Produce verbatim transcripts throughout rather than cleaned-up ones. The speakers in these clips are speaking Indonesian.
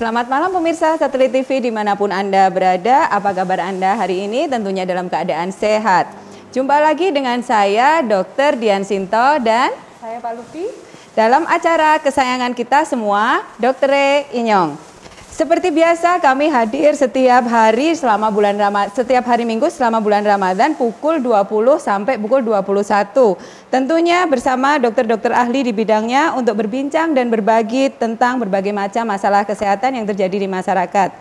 Selamat malam pemirsa Satelit T V dimanapun Anda berada. Apa kabar Anda hari ini? Tentunya dalam keadaan sehat. Jumpa lagi dengan saya dokter Dian Sinto dan saya Pak Lufi dalam acara kesayangan kita semua, dokter Inyong. Seperti biasa kami hadir setiap hari selama bulan Ramadan, setiap hari Minggu selama bulan Ramadan pukul dua puluh sampai pukul dua puluh satu. Tentunya bersama dokter-dokter ahli di bidangnya untuk berbincang dan berbagi tentang berbagai macam masalah kesehatan yang terjadi di masyarakat.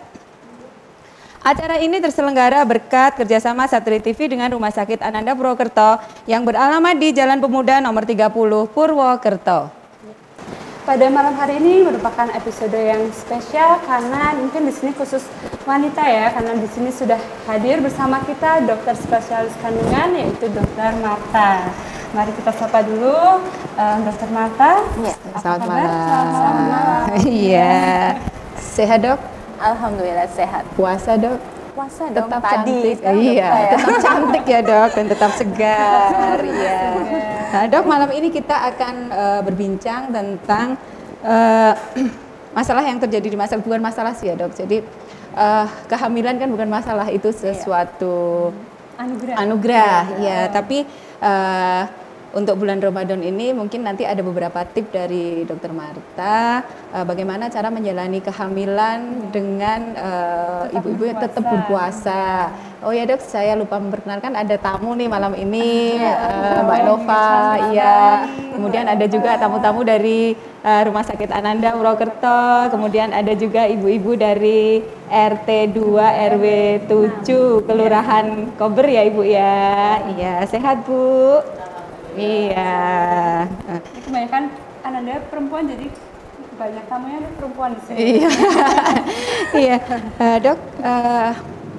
Acara ini terselenggara berkat kerjasama Satelit T V dengan Rumah Sakit Ananda Purwokerto yang beralamat di Jalan Pemuda nomor tiga puluh Purwokerto. Pada malam hari ini merupakan episode yang spesial karena mungkin di sini khusus wanita ya, karena di sini sudah hadir bersama kita dokter spesialis kandungan yaitu dokter Marta. Mari kita sapa dulu uh, dokter Marta. Ya, selamat malam. Selamat malam. Iya. Sehat dok? Alhamdulillah sehat. Puasa dok? Puasa dong, tetap tadi. Cantik. Iya, ya. Tetap cantik ya dok dan tetap segar. Iya. Nah dok, malam ini kita akan uh, berbincang tentang uh, masalah yang terjadi di masyarakat. Bukan masalah sih ya dok. Jadi uh, kehamilan kan bukan masalah, itu sesuatu iya. anugerah. Anugerah, ya. Tapi uh, untuk bulan Ramadan ini mungkin nanti ada beberapa tips dari dokter Marta uh, bagaimana cara menjalani kehamilan dengan ibu-ibu uh, yang tetap berpuasa. Oh ya dok, saya lupa memperkenalkan ada tamu nih malam ini, uh, Mbak Nova, iya. Kemudian ada juga tamu-tamu dari uh, Rumah Sakit Ananda Purwokerto. Kemudian ada juga ibu-ibu dari R T dua R W tujuh Kelurahan Kober ya ibu ya. Iya, sehat bu. Iya. Ini kebanyakan Ananda perempuan, jadi banyak tamunya perempuan di sini. Iya. Iya. Uh, dok, uh,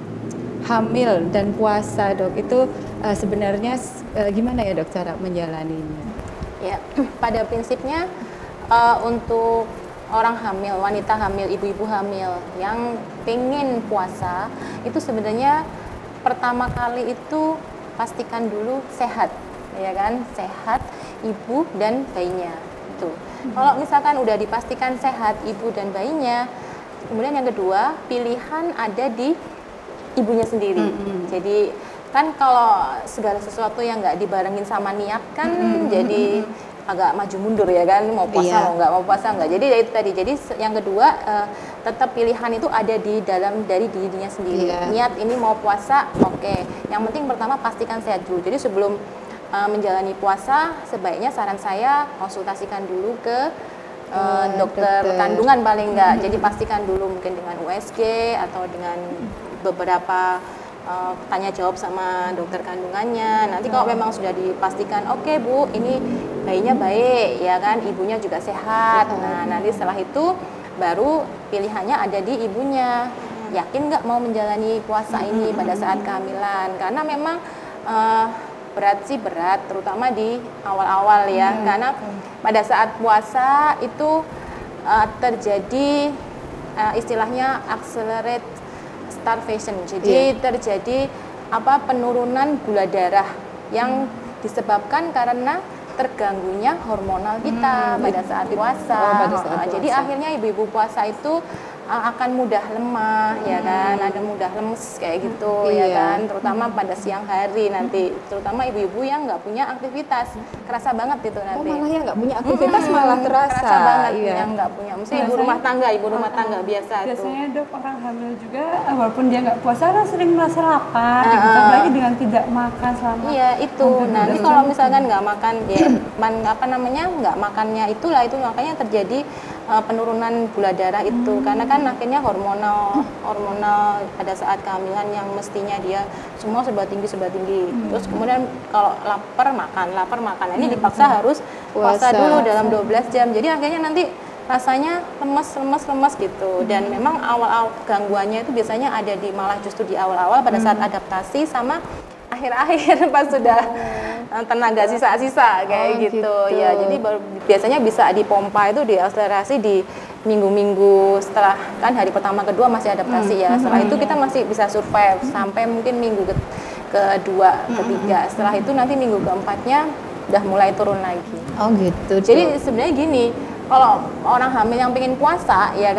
hamil dan puasa dok itu uh, sebenarnya uh, gimana ya dok cara menjalaninya? Ya, pada prinsipnya uh, untuk orang hamil, wanita hamil, ibu-ibu hamil yang pengen puasa itu sebenarnya pertama kali itu pastikan dulu sehat. Ya kan, sehat ibu dan bayinya itu. Hmm. Kalau misalkan udah dipastikan sehat ibu dan bayinya, kemudian yang kedua pilihan ada di ibunya sendiri. Hmm. Jadi kan kalau segala sesuatu yang nggak dibarengin sama niat kan hmm. jadi agak maju mundur ya kan, mau puasa yeah. mau nggak mau puasa nggak. Jadi itu tadi. Jadi yang kedua uh, tetap pilihan itu ada di dalam dari dirinya sendiri. Yeah. Niat ini mau puasa, oke. Okay. Yang penting pertama pastikan sehat dulu. Jadi sebelum Uh, menjalani puasa sebaiknya saran saya konsultasikan dulu ke uh, dokter, dokter kandungan paling enggak. Jadi pastikan dulu mungkin dengan U S G atau dengan beberapa uh, tanya jawab sama dokter kandungannya. Nanti kalau memang sudah dipastikan oke okay, bu ini bayinya baik ya kan, ibunya juga sehat. Nah nanti setelah itu baru pilihannya ada di ibunya. Yakin nggak mau menjalani puasa ini pada saat kehamilan? Karena memang uh, berat sih berat, terutama di awal-awal ya, hmm. karena pada saat puasa itu uh, terjadi uh, istilahnya accelerate starvation, jadi yeah. terjadi apa penurunan gula darah yang hmm. disebabkan karena terganggunya hormonal kita hmm. pada saat puasa. Oh, pada saat puasa. Jadi akhirnya ibu-ibu puasa itu akan mudah lemah ya kan, hmm. ada mudah lemes kayak gitu iya. ya kan, terutama pada siang hari nanti, terutama ibu-ibu yang nggak punya aktivitas, kerasa banget itu nanti. Oh malah yang nggak punya aktivitas hmm. malah terasa. Kerasa banget iya. yang nggak punya, misalnya ibu rumah tangga, ibu rumah tangga uh, biasa biasanya tuh. Biasanya dok orang hamil juga walaupun dia nggak puasa kan sering merasa lapar, uh, gitu. Apalagi dengan tidak makan selama. Iya itu, nanti kalau misalkan nggak makan, ya man, apa namanya nggak makannya itulah itu makanya terjadi uh, penurunan gula darah itu, hmm. karena kan akhirnya hormonal hormonal pada saat kehamilan yang mestinya dia semua serba tinggi serba tinggi hmm. terus kemudian kalau lapar makan lapar makan ini hmm. dipaksa harus puasa dulu dalam dua belas jam, jadi akhirnya nanti rasanya lemes lemes lemes gitu hmm. dan memang awal-awal gangguannya itu biasanya ada di malah justru di awal-awal pada saat hmm. adaptasi sama akhir-akhir pas sudah hmm. tenaga sisa-sisa kayak oh, gitu. gitu ya, jadi baru, biasanya bisa dipompa itu diakselerasi di minggu-minggu setelah kan hari pertama kedua masih adaptasi hmm. ya, setelah hmm. itu kita masih bisa survive hmm. sampai mungkin minggu ke kedua hmm. ketiga, setelah itu nanti minggu keempatnya udah mulai turun lagi. Oh gitu. Jadi sebenarnya gini, kalau orang hamil yang pengen puasa ya kan,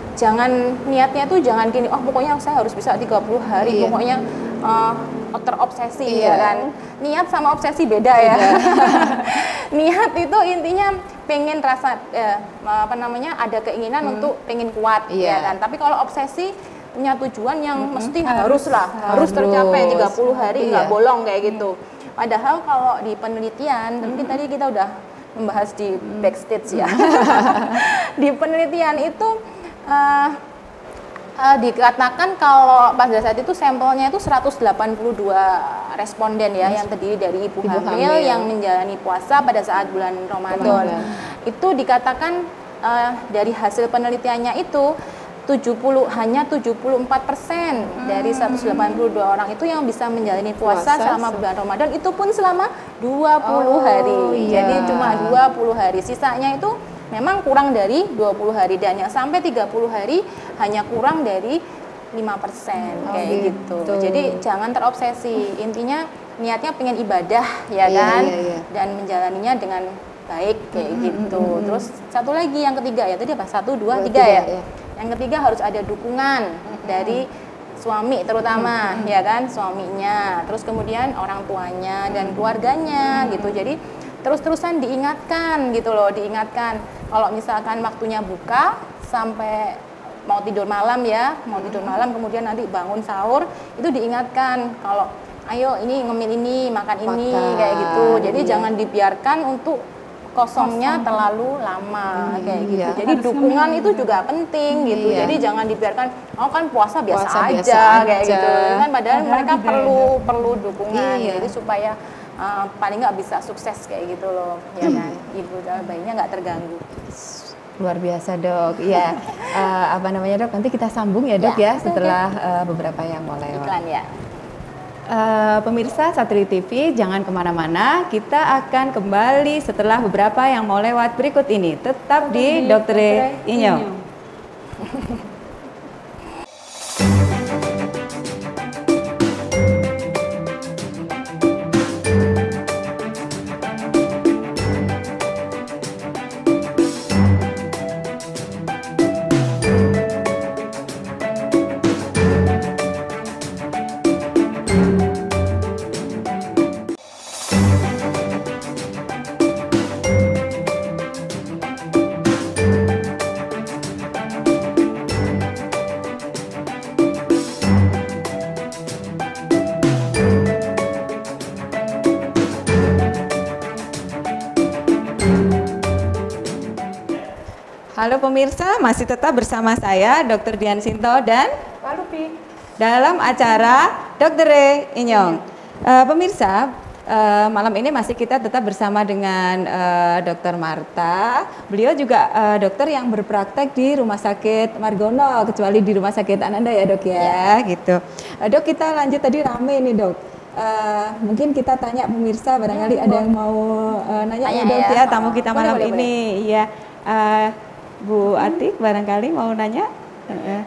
jangan niatnya tuh jangan gini, oh pokoknya saya harus bisa tiga puluh hari, Iya. pokoknya uh, terobsesi Iya. ya kan. Niat sama obsesi beda ya. Niat itu intinya pengen rasa eh, apa namanya ada keinginan Hmm. untuk pengen kuat Iya. ya kan. Tapi kalau obsesi punya tujuan yang Mm-mm. mesti Harus. haruslah harus, Harus. tercapai tiga puluh hari nggak Iya. bolong kayak gitu. Padahal kalau di penelitian, mungkin tadi kita udah membahas di backstage ya. Di penelitian itu uh, uh, dikatakan kalau pada saat itu sampelnya itu seratus delapan puluh dua responden ya, yang terdiri dari ibu, Ibu hamil, hamil. yang menjalani puasa pada saat bulan Ramadan. Ramadan. Itu dikatakan uh, dari hasil penelitiannya itu tujuh puluh hanya tujuh puluh empat persen dari seratus delapan puluh dua orang itu yang bisa menjalani puasa, Puasa selama se- bulan Ramadan, itu pun selama dua puluh Oh, hari. iya. Jadi cuma dua puluh hari. Sisanya itu memang kurang dari dua puluh hari, dan yang sampai tiga puluh hari hanya kurang dari lima persen Oh, kayak gitu. gitu. Jadi jangan terobsesi. Intinya niatnya pengen ibadah ya Iya, kan, iya, iya. dan menjalaninya dengan baik kayak gitu. Terus satu lagi yang ketiga ya, tadi apa? Satu, dua, Dua, tiga tiga, ya. iya. Yang ketiga harus ada dukungan dari suami terutama ya kan, suaminya, terus kemudian orang tuanya dan keluarganya gitu. Jadi terus-terusan diingatkan gitu loh, diingatkan kalau misalkan waktunya buka sampai mau tidur malam ya, mau tidur malam kemudian nanti bangun sahur, itu diingatkan kalau ayo ini ngemil ini, makan ini Makan, kayak gitu. Jadi iya. jangan dibiarkan untuk kosongnya terlalu lama kayak gitu. iya. Jadi Harus dukungan ngemil itu juga. juga penting gitu. Iya. Jadi jangan dibiarkan oh kan puasa biasa, Puasa aja, biasa kayak aja. gitu. Kan padahal Padahal mereka tidak perlu perlu dukungan. Iya. Jadi supaya uh, paling nggak bisa sukses kayak gitu loh, ya kan. Ibu dan bayinya nggak terganggu. Luar biasa dok, ya eh, apa namanya dok? Nanti kita sambung ya dok Ya, ya, oke, setelah eh, beberapa yang mau lewat. Iklan ya. Eh, pemirsa Satri T V jangan kemana-mana, kita akan kembali setelah beberapa yang mau lewat berikut ini. Tetap di Dokter Inyo. Halo pemirsa, masih tetap bersama saya Dokter Dian Sinto dan Pak Lupi. dalam acara Dokter Inyong. Eh, pemirsa, eh, malam ini masih kita tetap bersama dengan eh, Dokter Marta. Beliau juga eh, dokter yang berpraktek di Rumah Sakit Margono, kecuali di Rumah Sakit Ananda ya dok ya, gitu. Eh, dok, kita lanjut tadi rame nih dok. Eh, mungkin kita tanya pemirsa, barangkali ada yang mau eh, nanya ya Tanya dok ya. ya, tamu kita Boleh, malam boleh, ini. Iya, Eh, Bu Atik barangkali mau nanya. Eh,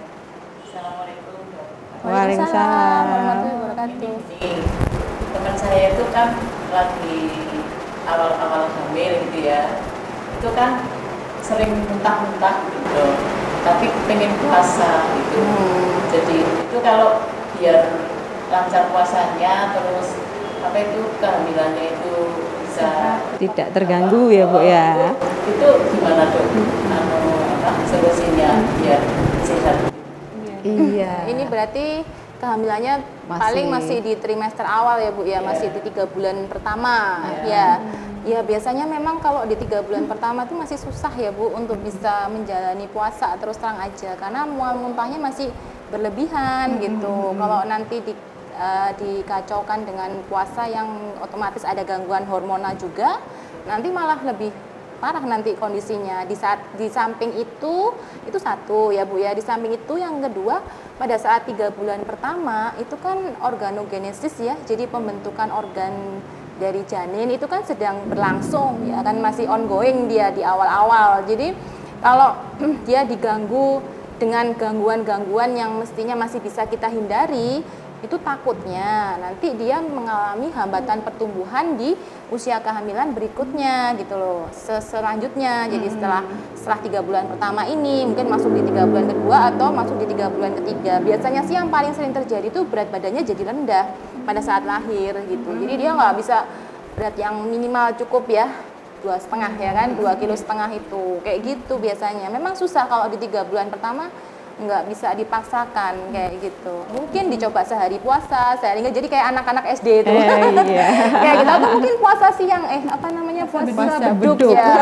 Waalaikumsalam. warahmatullahi wabarakatuh. Ini teman saya itu kan lagi awal-awal hamil gitu ya, itu kan sering muntah-muntah gitu, tapi pengen puasa gitu. Jadi itu kalau biar lancar puasanya, terus apa itu kehamilannya itu bisa Tidak terganggu ya Bu ya. itu gimana dok? Anu apa solusinya biar sehat? Iya. Ini berarti kehamilannya Masih. paling masih di trimester awal ya Bu ya, masih di tiga bulan pertama Iya. ya. Ya biasanya memang kalau di tiga bulan pertama itu masih susah ya Bu untuk bisa menjalani puasa, terus terang aja, karena mual muntahnya masih berlebihan gitu. Kalau nanti di eh, dikacaukan dengan puasa yang otomatis ada gangguan hormonal juga, nanti malah lebih parah nanti kondisinya. Di saat di samping itu itu satu ya Bu ya, di samping itu yang kedua, pada saat tiga bulan pertama itu kan organogenesis ya, jadi pembentukan organ dari janin itu kan sedang berlangsung ya kan, masih ongoing dia di awal-awal. Jadi kalau dia diganggu dengan gangguan-gangguan yang mestinya masih bisa kita hindari, itu takutnya nanti dia mengalami hambatan pertumbuhan di usia kehamilan berikutnya gitu loh, selanjutnya. Jadi setelah setelah tiga bulan pertama ini mungkin masuk di tiga bulan kedua atau masuk di tiga bulan ketiga. Biasanya sih yang paling sering terjadi itu berat badannya jadi rendah pada saat lahir gitu. Jadi dia nggak bisa berat yang minimal cukup ya dua setengah ya kan, dua kilo setengah itu kayak gitu biasanya. Memang susah kalau di tiga bulan pertama, nggak bisa dipaksakan kayak gitu. Mungkin dicoba sehari puasa, sehari nggak, jadi kayak anak-anak S D itu. Eh, iya. Kayak gitu, atau mungkin puasa siang, eh apa namanya puasa, Puasa beduk, beduk. ya.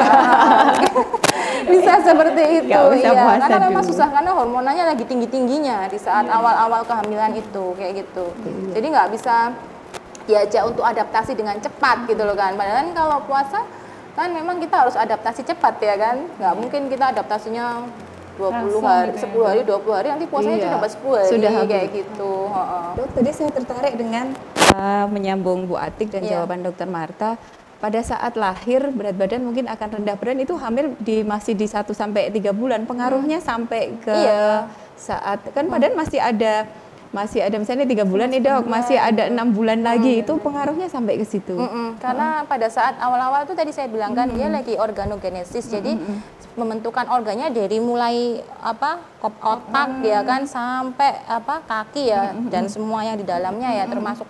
Bisa seperti itu Nggak usah ya. puasa Karena memang dulu. susah karena hormonanya lagi tinggi-tingginya di saat awal-awal kehamilan itu kayak gitu. Jadi nggak bisa diajak untuk adaptasi dengan cepat gitu loh kan. Padahal kan kalau puasa kan memang kita harus adaptasi cepat ya kan. Nggak mungkin kita adaptasinya dua puluh Langsung hari, gitu ya, sepuluh hari, dua puluh hari, nanti puasanya Iya. cuma dapat sepuluh hari Sudah habis. kayak gitu. Heeh. Dok, tadi saya tertarik dengan uh, menyambung Bu Atik dan Iya. jawaban Dokter Marta. Pada saat lahir berat badan mungkin akan rendah badan, itu hamil di masih di satu sampai tiga bulan. Pengaruhnya sampai ke Iya. saat kan badan masih ada masih ada misalnya tiga bulan nih Dok, masih ada enam bulan lagi, itu pengaruhnya sampai ke situ. Mm-mm. Karena pada saat awal-awal tuh tadi saya bilang kan dia lagi organogenesis, jadi membentukan organnya dari mulai apa kop- otak ya kan sampai apa kaki ya dan semua yang di dalamnya ya termasuk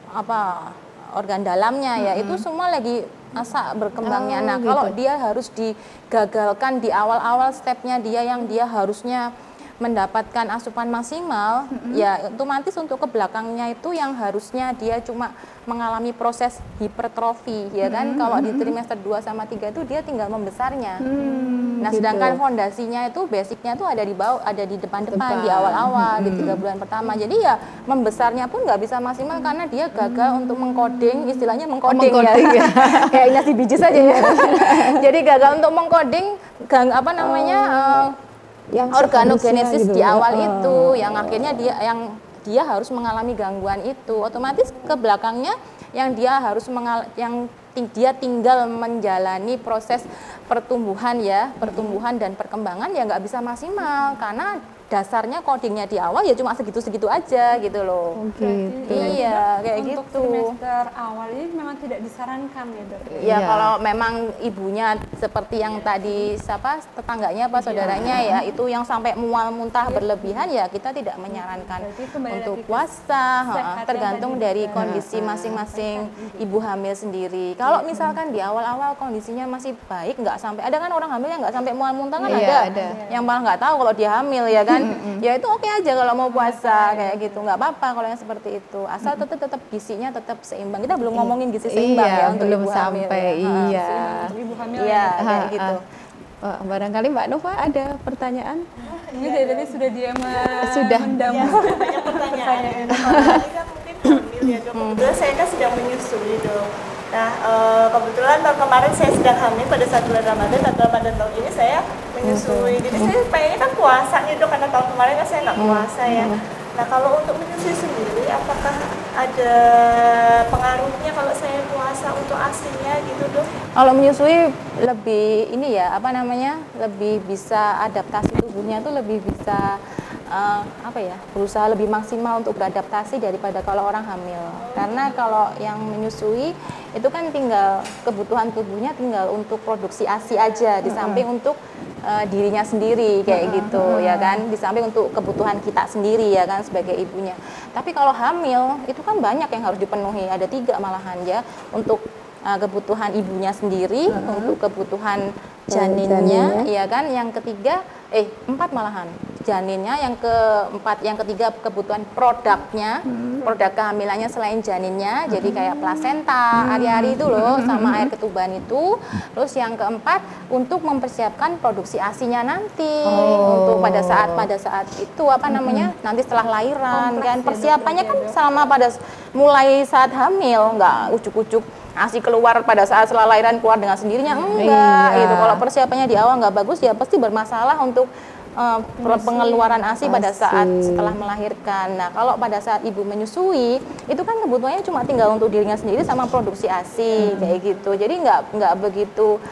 apa organ dalamnya ya itu semua lagi masa berkembangnya. Oh, Nah gitu. kalau dia harus digagalkan di awal-awal stepnya dia yang dia harusnya mendapatkan asupan maksimal, ya otomatis untuk ke belakangnya itu yang harusnya dia cuma mengalami proses hipertrofi, ya kan? Kalau di trimester dua sama tiga itu dia tinggal membesarnya. Nah, gitu. sedangkan fondasinya itu basicnya itu ada di bawah, ada di depan-depan, Depan. di awal-awal, di tiga bulan pertama. Jadi ya membesarnya pun nggak bisa maksimal karena dia gagal untuk mengkoding, istilahnya mengkoding, mengkoding, ya. ya. Kayaknya si biji saja ya. Jadi gagal untuk mengkoding, gang apa namanya? eh, Yang organogenesis seharusnya di gitu, awal ya. itu yang akhirnya dia yang dia harus mengalami gangguan itu, otomatis ke belakangnya yang dia harus mengal yang ting- dia tinggal menjalani proses pertumbuhan ya pertumbuhan dan perkembangan ya nggak bisa maksimal karena dasarnya codingnya di awal ya cuma segitu-segitu aja gitu loh. Oke. Iya kayak Untuk gitu. trimester awal ini memang tidak disarankan ya dok. Ya Iya. kalau memang ibunya seperti yang tadi siapa tetangganya apa saudaranya ya itu yang sampai mual muntah berlebihan ya kita tidak menyarankan Berarti kembali untuk lagi ke puasa, sehat ha, yang tergantung tadi dari kita- kondisi masing-masing ibu hamil sendiri. Kalau misalkan di awal-awal kondisinya masih baik nggak sampai ada kan orang hamil yang nggak sampai mual muntah kan Iya, ada, ada. yang malah nggak tahu kalau dia hamil ya kan, ya itu oke aja kalau mau puasa kayak gitu nggak apa-apa kalau yang seperti itu asal tetap tetap gizinya tetap seimbang. Kita belum ngomongin gizi seimbang Iya, ya untuk belum ibu hamil sampai, ya. Ha. iya. Untuk ibu hamil Iya, ya. kayak Ah, gitu. ah. Oh, barangkali Mbak Nova ada pertanyaan? Ini dari tadi sudah dia me- Sudah. mendam. Ya, banyak pertanyaan. Kalau tadi kan mungkin hamil ya dok. Kebetulan saya kan sedang menyusui dok. Nah eh, kebetulan tahun kemarin saya sedang hamil pada saat bulan Ramadan dan Ramadan tahun ini saya menyusui. Jadi saya pengennya kan puasa nih dok karena tahun kemarin kan saya nggak puasa ya. Nah kalau untuk menyusui sendiri apakah ada pengaruhnya kalau saya puasa untuk asinya gitu dok? Kalau menyusui lebih ini ya apa namanya lebih bisa adaptasi tubuhnya tuh lebih bisa eh, apa ya berusaha lebih maksimal untuk beradaptasi daripada kalau orang hamil. Karena kalau yang menyusui itu kan tinggal kebutuhan tubuhnya tinggal untuk produksi ASI aja di samping untuk eh, dirinya sendiri kayak gitu ya kan, di samping untuk kebutuhan kita sendiri ya kan sebagai ibunya. Tapi kalau hamil itu kan banyak yang harus dipenuhi, ada tiga malahan ya untuk uh, kebutuhan ibunya sendiri, untuk kebutuhan janinnya, ya kan. Yang ketiga, eh empat malahan janinnya, yang keempat, yang ketiga kebutuhan produknya, produk kehamilannya selain janinnya, jadi kayak plasenta, ari-ari itu loh, sama air ketuban itu. Terus yang keempat untuk mempersiapkan produksi asinya nanti, untuk pada saat pada saat itu apa namanya nanti setelah lahiran kan, persiapannya kan sama pada s- mulai saat hamil, nggak ujuk-ujuk ASI keluar pada saat setelah lahiran keluar dengan sendirinya, enggak Iya. gitu. Kalau persiapannya di awal nggak bagus ya pasti bermasalah untuk uh, per- pengeluaran ASI pada saat ASI. setelah melahirkan. Nah kalau pada saat ibu menyusui itu kan kebutuhannya cuma tinggal untuk dirinya sendiri sama produksi ASI kayak gitu. Jadi nggak nggak begitu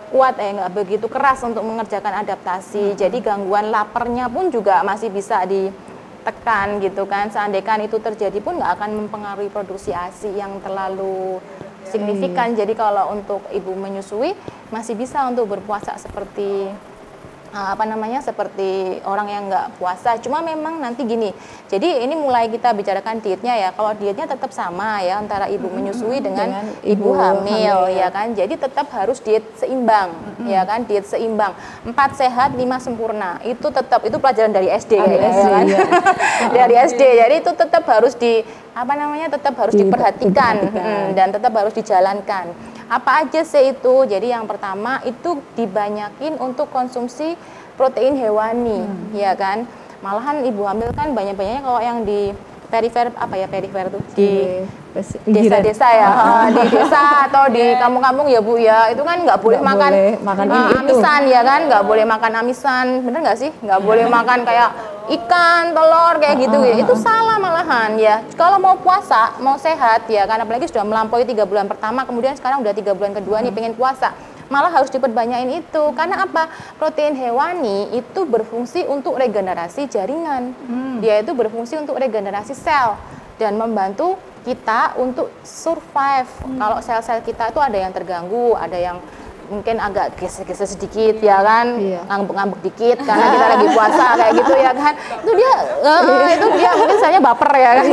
kuat ya, nggak begitu keras untuk mengerjakan adaptasi. Jadi gangguan laparnya pun juga masih bisa ditekan gitu kan. Seandainya itu terjadi pun nggak akan mempengaruhi produksi ASI yang terlalu signifikan. Jadi kalau untuk ibu menyusui masih bisa untuk berpuasa seperti Uh, apa namanya seperti orang yang nggak puasa. Cuma memang nanti gini, jadi ini mulai kita bicarakan dietnya ya. Kalau dietnya tetap sama ya antara ibu menyusui dengan, dengan ibu, ibu hamil, hamil ya kan. Jadi tetap harus diet seimbang mm-hmm. ya kan, diet seimbang. Empat sehat, lima sempurna. Itu tetap itu pelajaran dari S D ya, ya kan. Iya. Dari S D. Jadi itu tetap harus di apa namanya tetap harus di, diperhatikan hmm, dan tetap harus dijalankan. Apa aja sih itu? Jadi yang pertama itu dibanyakin untuk konsumsi protein hewani, hmm. ya kan. Malahan ibu hamil kan banyak-banyaknya kalau yang di perifer apa ya perifer tuh di desa-desa ya, oh. di desa atau di kampung-kampung ya Bu ya, itu kan nggak boleh gak makan, boleh makan uh, amisan ya kan, nggak boleh makan amisan, bener nggak sih? Nggak boleh makan kayak ikan, telur kayak gitu, uh, uh, uh. Itu salah malahan ya. Kalau mau puasa, mau sehat ya, karena apalagi sudah melampaui tiga bulan pertama, kemudian sekarang udah tiga bulan kedua nih pengen puasa, malah harus diperbanyakin itu. Karena apa? Protein hewani itu berfungsi untuk regenerasi jaringan, hmm. dia itu berfungsi untuk regenerasi sel dan membantu kita untuk survive. Hmm. Kalau sel-sel kita itu ada yang terganggu, ada yang mungkin agak geser-geser sedikit ya kan, iya. ngambek-ngambek dikit karena kita lagi puasa kayak gitu ya kan, itu dia uh, itu dia mungkin saya baper ya kan,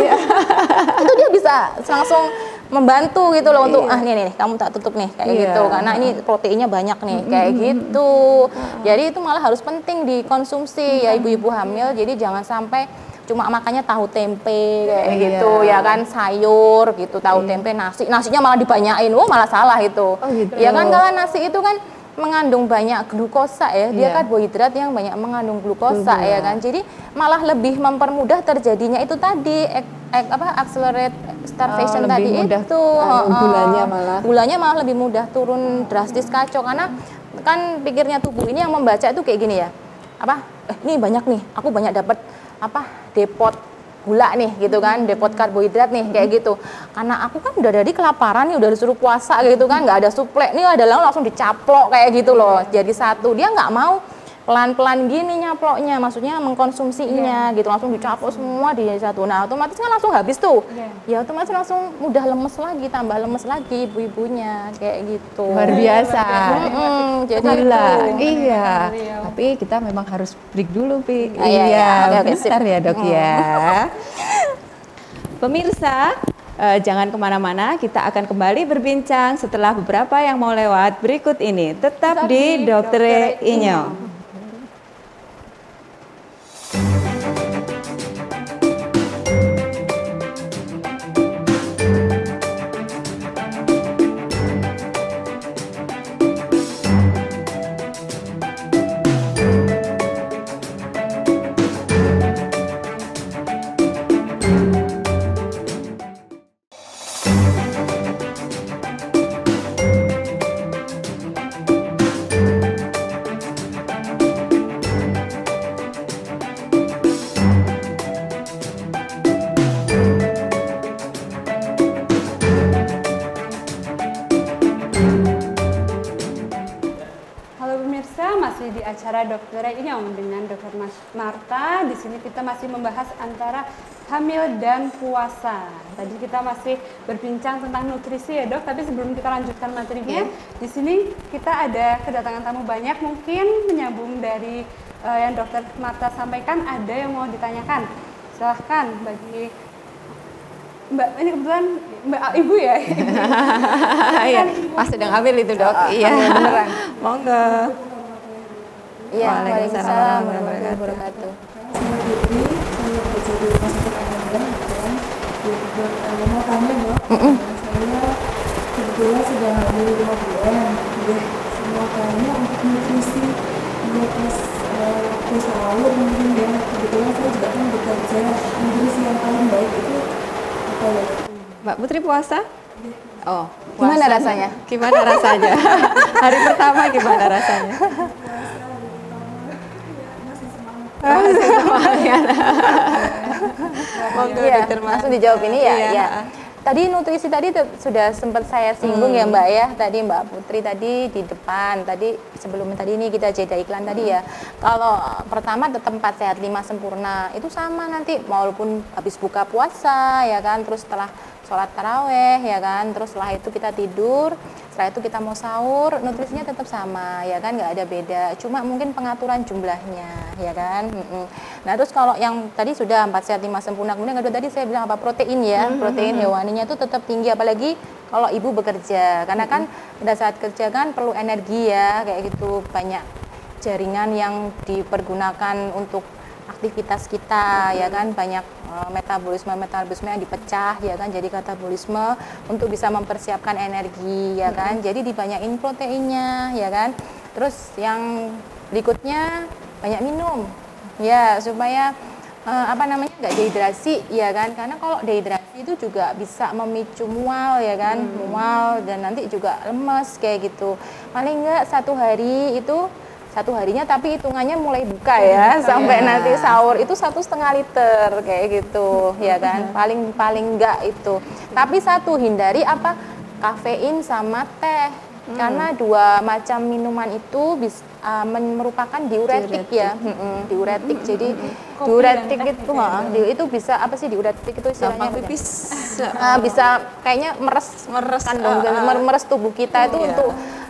itu dia bisa langsung membantu gitu loh untuk iya. ah nih nih kamu tak tutup nih kayak iya. gitu karena ini proteinnya banyak nih kayak mm-hmm. gitu. Jadi itu malah harus penting dikonsumsi mm-hmm. ya ibu-ibu hamil. Jadi jangan sampai cuma makannya tahu tempe kayak iya. gitu ya kan, sayur gitu, tahu iya. tempe, nasi, nasinya malah dibanyain, oh malah salah itu. Oh, gitu. Ya kan kalau nasi itu kan mengandung banyak glukosa ya, dia yeah. karbohidrat yang banyak mengandung glukosa yeah. ya kan, jadi malah lebih mempermudah terjadinya itu tadi ek, ek, apa accelerate starvation oh, tadi mudah, itu uh, gulanya malah gulanya malah lebih mudah turun drastis kacau karena kan pikirnya tubuh ini yang membaca itu kayak gini ya, apa eh, ini banyak nih, aku banyak dapat apa depot gula nih gitu kan, depot karbohidrat nih kayak gitu. Karena aku kan udah dari kelaparan nih, udah disuruh puasa gitu kan, nggak ada suplai nih, ada langsung dicaplok kayak gitu loh. Jadi satu dia nggak mau pelan-pelan gini nyaploknya, maksudnya mengkonsumsinya yeah. gitu, langsung dicaplok semua di satu. Nah otomatis kan langsung habis tuh, yeah. ya otomatis langsung mudah lemes lagi, tambah lemes lagi ibu-ibunya kayak gitu. Luar biasa. Hmm, jadi gila. Iya. Tapi kita memang harus break dulu, Pi. Ah, iya, iya. iya. Bentar ya dok hmm. ya. Pemirsa, uh, jangan kemana-mana, kita akan kembali berbincang setelah beberapa yang mau lewat berikut ini. Tetap, Tetap di Dokter Inyo. Acara Dokter Inyo dengan Dokter Marta. Di sini kita masih membahas antara hamil dan puasa. Tadi kita masih berbincang tentang nutrisi ya dok, tapi sebelum kita lanjutkan materinya, yeah. di sini kita ada kedatangan tamu banyak, mungkin menyambung dari uh, yang Dokter Marta sampaikan, ada yang mau ditanyakan. Silahkan bagi Mbak, ini kebetulan Mbak Ibu ya? Iya, pas sedang hamil itu dok. Oh, iya, beneran. Monggo. Iya, waalaikumsalam warahmatullahi wabarakatuh. Saya Dewi, saya kerja di rumah sakit Ananda, kebetulan di rumah kami dok. Saya kebetulan sudah hamil lima bulan. Udah semua kayaknya untuk nutrisi, dia pas waktu sahur mungkin ya. Kebetulan saya juga kan bekerja, nutrisi yang paling baik itu apa ya? Mbak Putri puasa? Oh, puasa. Gimana rasanya? Gimana rasanya? Hari pertama gimana rasanya? Masih semangat. Iya, langsung dijawab ini ya. Iya. Ya. tadi nutrisi tadi sudah sempat saya singgung hmm. ya Mbak ya, tadi Mbak Putri tadi di depan, tadi sebelum tadi ini kita jeda iklan hmm. tadi ya. Kalau pertama tetap empat sehat lima sempurna, itu sama nanti walaupun habis buka puasa ya kan, terus setelah sholat taraweh ya kan, terus setelah itu kita tidur, setelah itu kita mau sahur, nutrisinya tetap sama ya kan, nggak ada beda, cuma mungkin pengaturan jumlahnya ya kan. Nah terus kalau yang tadi sudah empat sehat lima sempurna, kemudian kedua tadi saya bilang apa, protein ya, protein hewaninya itu tetap tinggi, apalagi kalau ibu bekerja, karena kan pada saat kerja kan perlu energi ya kayak gitu, banyak jaringan yang dipergunakan untuk aktivitas kita ya kan, banyak uh, metabolisme metabolisme yang dipecah ya kan, jadi katabolisme untuk bisa mempersiapkan energi ya kan, jadi dibanyakin proteinnya ya kan. Terus yang berikutnya banyak minum ya, supaya uh, apa namanya nggak dehidrasi ya kan, karena kalau dehidrasi itu juga bisa memicu mual ya kan, hmm. mual dan nanti juga lemes kayak gitu. Paling nggak satu hari itu satu harinya, tapi hitungannya mulai buka ya sampai yeah. nanti sahur itu satu setengah liter kayak gitu ya kan, paling paling enggak itu. Tapi satu, hindari apa, kafein sama teh, hmm. karena dua macam minuman itu bisa uh, merupakan diuretik, diuretik. ya, hmm, diuretik. Hmm. Jadi hmm. diuretik itu ha, di, itu bisa apa sih diuretik itu istilahnya? Pipis. Uh, bisa kayaknya meres meres kandung, uh, uh. meres tubuh kita oh, itu yeah. untuk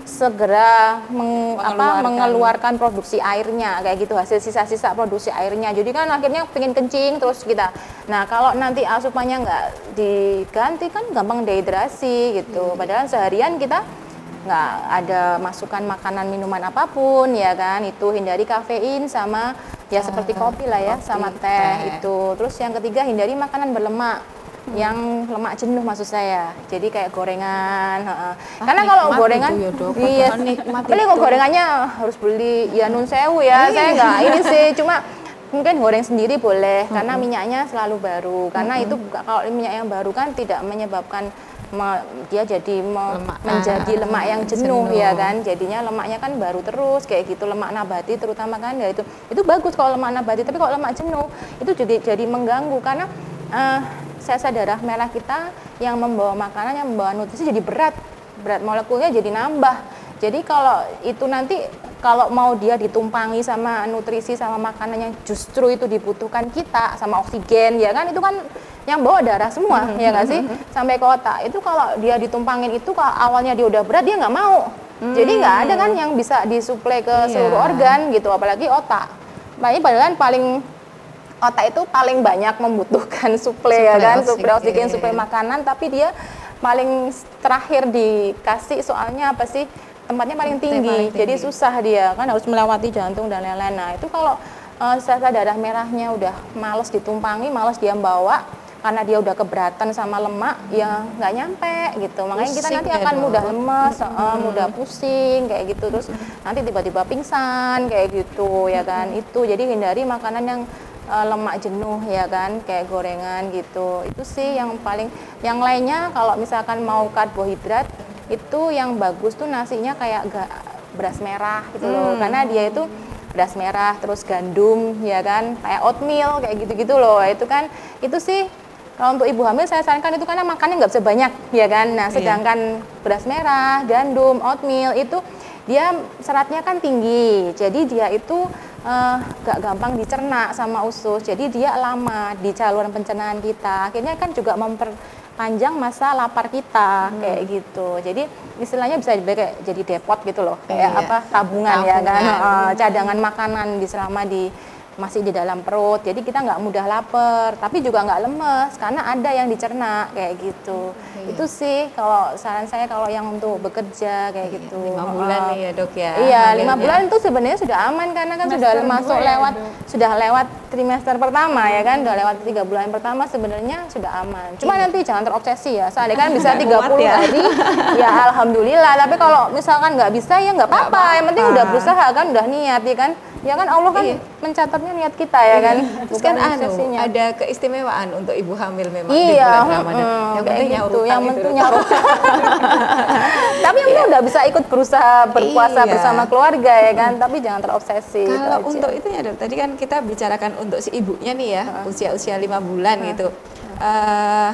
segera meng, mengeluarkan. Apa, mengeluarkan produksi airnya kayak gitu, hasil sisa-sisa produksi airnya. Jadi kan akhirnya pengen kencing terus kita. Nah kalau nanti asupannya nggak diganti kan gampang dehidrasi gitu. Hmm. Padahal seharian kita nggak ada masukan makanan minuman apapun ya kan. Itu hindari kafein sama ya seperti kopi lah ya, kopi, sama teh, teh itu. Terus yang ketiga hindari makanan berlemak. Hmm. Yang lemak jenuh maksud saya, jadi kayak gorengan. Ah, karena kalau gorengan, ya, iya, beli kok gorengannya harus beli ya nun sewu ya. Saya nggak ini sih, cuma mungkin goreng sendiri boleh, hmm. karena minyaknya selalu baru. Karena hmm. itu kalau minyak yang baru kan tidak menyebabkan me, dia jadi me, lemak, menjadi ah, lemak yang jenuh, jenuh ya kan. Jadinya lemaknya kan baru terus kayak gitu, lemak nabati terutama kan ya itu. Itu bagus kalau lemak nabati, tapi kalau lemak jenuh itu jadi jadi mengganggu karena uh, sel-sel darah merah kita yang membawa makanan, yang membawa nutrisi jadi berat, berat molekulnya jadi nambah. Jadi kalau itu nanti kalau mau dia ditumpangi sama nutrisi sama makanan yang justru itu dibutuhkan kita sama oksigen ya kan, itu kan yang bawa darah semua mm-hmm. ya nggak sih sampai ke otak. Itu kalau dia ditumpangin itu kalau awalnya dia udah berat dia nggak mau, mm-hmm. jadi nggak ada kan yang bisa disuplai ke yeah. seluruh organ gitu, apalagi otak. Makanya padahal paling otak itu paling banyak membutuhkan suplai ya kan, suplai oksigen, suplai makanan, tapi dia paling terakhir dikasih soalnya apa sih, tempatnya paling tinggi, paling tinggi. Jadi susah dia kan, harus melewati jantung dan lain-lain. Nah itu kalau uh, sel-sel darah merahnya udah males ditumpangi, males dia bawa karena dia udah keberatan sama lemak, ya nggak nyampe gitu. Makanya pusing kita nanti akan ya mudah lemes, hmm. uh, mudah pusing kayak gitu, terus nanti tiba-tiba pingsan kayak gitu ya kan. Itu jadi hindari makanan yang Uh, lemak jenuh ya kan, kayak gorengan gitu. Itu sih yang paling. Yang lainnya kalau misalkan mau karbohidrat itu yang bagus tuh nasinya kayak ga, beras merah gitu loh, hmm. karena dia itu beras merah terus gandum ya kan, kayak oatmeal kayak gitu-gitu loh. Itu kan itu sih kalau untuk ibu hamil saya sarankan itu karena makannya nggak bisa banyak ya kan. Nah sedangkan yeah. beras merah, gandum, oatmeal itu dia seratnya kan tinggi, jadi dia itu Uh, gak gampang dicerna sama usus, jadi dia lama di saluran pencernaan kita, akhirnya kan juga memperpanjang masa lapar kita hmm. kayak gitu. Jadi istilahnya bisa kayak jadi depot gitu loh, kayak iya. apa tabungan, tabungan ya kan, uh, cadangan makanan di selama di masih di dalam perut, jadi kita nggak mudah lapar, tapi juga nggak lemes karena ada yang dicerna kayak gitu. Okay. Itu sih kalau saran saya kalau yang untuk bekerja kayak gitu. Lima bulan uh, nih ya dok ya. Iya lima bulan itu sebenarnya sudah aman karena kan sudah masuk lewat ya, sudah lewat trimester pertama ya kan, sudah lewat tiga bulan pertama sebenarnya sudah aman. Cuma nanti jangan terobsesi ya, soalnya kan bisa tiga puluh hari, ya alhamdulillah. Tapi kalau misalkan nggak bisa ya nggak apa-apa, yang penting udah berusaha kan, udah niat ya kan. Ya kan Allah kan iya. mencatatnya niat kita ya kan. Terus kan anu, ada keistimewaan untuk ibu hamil memang iya, di bulan Ramadan. Mm, yang penting gitu, yang penting nyaur. Tapi yang penting udah bisa ikut berusaha berpuasa iya. bersama keluarga ya kan. Tapi jangan terobsesi. Kalau untuk itu ya dok, tadi kan kita bicarakan untuk si ibunya nih ya, uh. usia-usia lima bulan uh. gitu. Uh,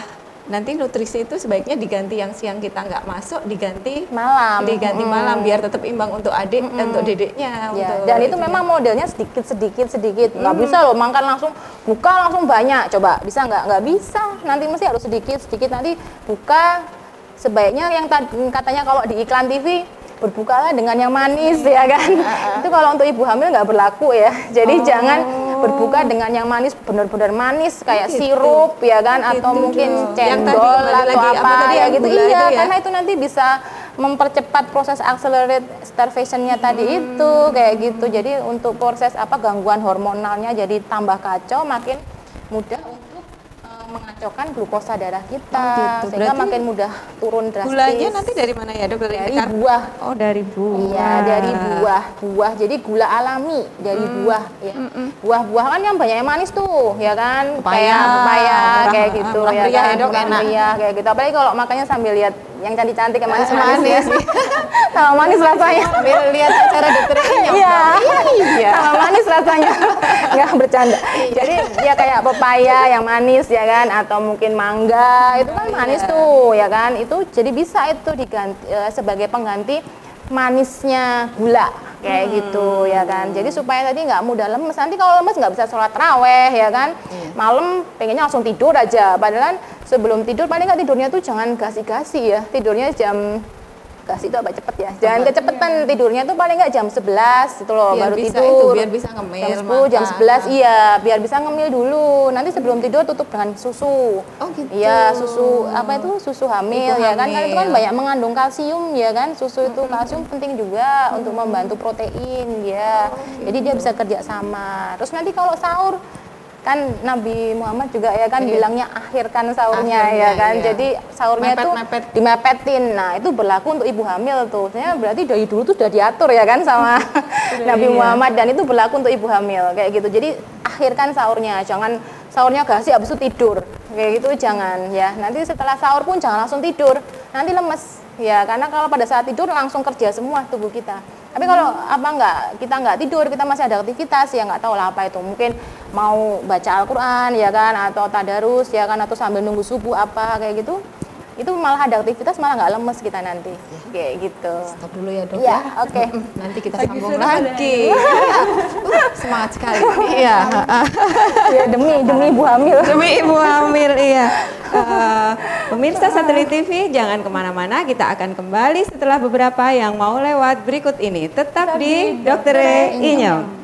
nanti nutrisi itu sebaiknya diganti yang siang kita nggak masuk, diganti malam, diganti Mm-mm. malam biar tetap imbang untuk adik, Mm-mm. untuk dedeknya. Ya, untuk dan itu itunya. memang modelnya sedikit sedikit sedikit, nggak bisa loh makan langsung buka langsung banyak. Coba bisa nggak? Nggak bisa. Nanti mesti harus sedikit sedikit. Nanti buka sebaiknya yang tadi katanya kalau di iklan T V berbukalah dengan yang manis ya kan. Itu kalau untuk ibu hamil nggak berlaku ya. Jadi Oh. jangan berbuka dengan yang manis benar-benar manis kayak gitu. sirup ya kan, Oh, atau gitu mungkin dong. Yang tadi cendol kembali atau lagi, apa, apa tadi, ya yang gitu. gula Iya, itu ya? karena itu nanti bisa mempercepat proses accelerate starvation-nya tadi Hmm. itu kayak gitu. Jadi untuk proses apa gangguan hormonalnya jadi tambah kacau, makin mudah untuk eh, mengacaukan glukosa darah kita, Oh, gitu. sehingga Berarti makin mudah turun drastis. Gulanya nanti dari mana ya, Dok? dari Kar- buah. Oh, dari buah. Iya, dari buah, buah. Jadi gula alami dari Hmm. buah ya. Buah-buah kan yang banyak yang manis tuh, ya kan? Pepaya, Kayak pepaya murah- kayak gitu murah ya meriah kan. ya, Dok, Murah enak. meriah kayak gitu. Apalagi kalau makannya sambil lihat yang cantik-cantik yang Manis. manis-manis ya. Sama manis rasanya. Sambil lihat acara dokter Inyong. Iya. Iya. Sama manis rasanya. Nggak bercanda. Jadi ya kayak pepaya yang manis ya kan, atau mungkin mangga, itu kan manis tuh ya kan. Itu jadi bisa itu diganti eh, sebagai pengganti manisnya gula kayak gitu ya kan. Jadi supaya tadi nggak mudah lemes. Nanti kalau lemes nggak bisa sholat raweh ya kan. Malam pengennya langsung tidur aja. Padahal sebelum tidur paling nggak tidurnya tuh jangan gasi-gasi ya. Tidurnya jam gasi itu apa cepet ya. Jangan kecepetan tidurnya tuh paling nggak jam sebelas itu loh Biar baru bisa tidur. itu, biar bisa ngemil, Jam sepuluh, jam makan. sebelas iya, biar bisa ngemil dulu. Nanti sebelum tidur tutup dengan susu. Oh, gitu. Iya, susu apa itu? Susu hamil Ibu ya kan. Kan itu kan hamil. banyak mengandung kalsium ya kan. Susu itu kalsium penting juga untuk membantu protein ya. Jadi dia bisa kerja sama. Terus nanti kalau sahur kan Nabi Muhammad juga ya kan Iya. bilangnya akhirkan sahurnya Akhirnya, ya kan. iya. Jadi sahurnya itu Mepet-mepet. dimepetin. Nah, itu berlaku untuk ibu hamil tuh. Sebenarnya berarti dari dulu tuh sudah diatur ya kan sama Nabi iya. Muhammad, dan itu berlaku untuk ibu hamil kayak gitu. Jadi akhirkan sahurnya, jangan sahurnya gasi habis itu tidur. Kayak gitu jangan ya. Nanti setelah sahur pun jangan langsung tidur. Nanti lemes ya, karena kalau pada saat tidur langsung kerja semua tubuh kita. Tapi kalau apa enggak, kita enggak tidur, kita masih ada aktivitas ya nggak tahu lah apa itu. Mungkin mau baca Al-Qur'an ya kan, atau tadarus ya kan, atau sambil nunggu subuh apa kayak gitu. Itu malah ada aktivitas, malah nggak lemes kita nanti. Kayak gitu. Stop dulu ya, Dok. Iya, ya. oke. Nanti kita Lagi sambung seru lagi. Uh, semangat sekali. Iya. Ya demi demi ibu hamil. Demi ibu hamil, iya. Eh, pemirsa Satelit T V, jangan kemana-mana. Kita akan kembali setelah beberapa yang mau lewat berikut ini. Tetap di Dokter Inyong.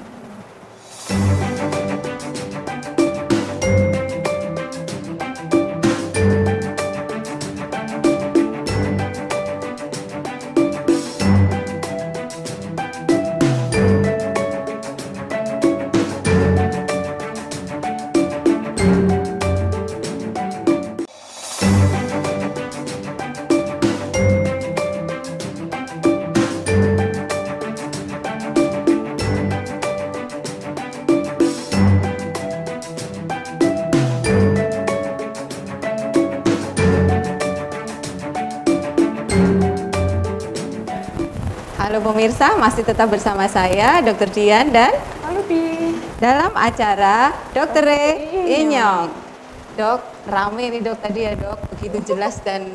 Halo pemirsa, masih tetap bersama saya Dokter Dian dan Halo Bi. dalam acara Dokter Inyong. Dok, rame nih Dok tadi ya Dok, begitu jelas dan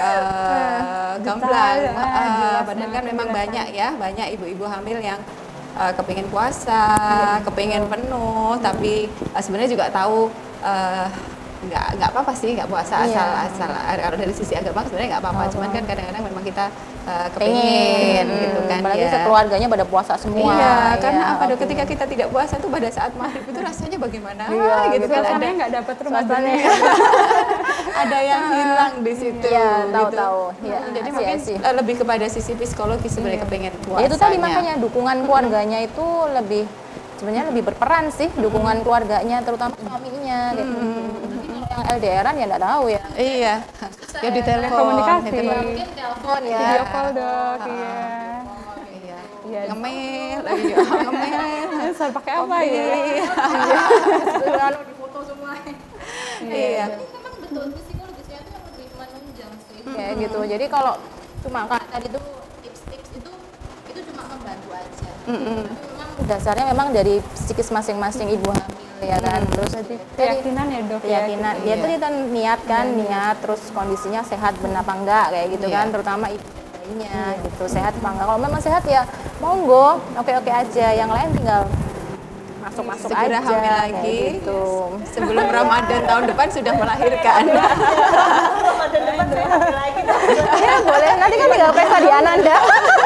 eh, gamblang. detail, ah, Eh, jelas Padahal banget kan memang penjelasan. banyak ya, banyak ibu-ibu hamil yang eh, kepingin puasa, kepingin penuh, tapi eh, sebenarnya juga tahu eh, nggak nggak apa-apa sih nggak puasa asal asal kalau dari sisi agama sebenarnya nggak apa-apa, cuman kan kadang-kadang memang kita eh, kepingin gitu kan Apalagi ya. sekeluarganya pada puasa semua. Iya, ya, karena apa Dok, oke. ketika kita tidak puasa tuh pada saat maghrib itu rasanya bagaimana Iya, gitu kan, ada Suasananya nggak dapat Ramadannya. ada yang hilang di situ. Iya, tahu-tahu. gitu. Iya, Jadi I see, mungkin I see. eh, lebih kepada sisi psikologis sebenarnya kepengen puasanya. Ya, itu tadi makanya dukungan keluarganya itu lebih sebenarnya lebih berperan sih, dukungan keluarganya terutama suaminya kayak gitu. Tapi kalau yang L D R-an ya nggak tahu ya. Iya. Ya di telepon, Komunikasi. di telepon. Mungkin telepon ya. Video call dok, iya. Iya. Iya. Ngemil lagi ya, ngemil. Bisa pakai apa ya? Lalu difoto semua. Iya. Memang betul psikologisnya itu yang lebih menunjang sih. Kayak gitu. Jadi kalau cuma kayak tadi tuh tips-tips itu itu cuma membantu aja. Tapi memang dasarnya memang dari psikis masing-masing ibu hamil ya kan. Terus Berarti tadi keyakinan ya dok ya. keyakinan dia tuh kita niat kan niat terus kondisinya sehat benar apa enggak kayak gitu Iya. kan, terutama ibu bayinya gitu sehat apa enggak. Kalau memang sehat ya monggo oke oke aja, yang lain tinggal masuk masuk Segera aja hamil kayak lagi. gitu. Sebelum Ramadan tahun depan sudah melahirkan. Ramadan depan saya hamil lagi. Ya boleh, nanti kan tinggal pesta di Ananda.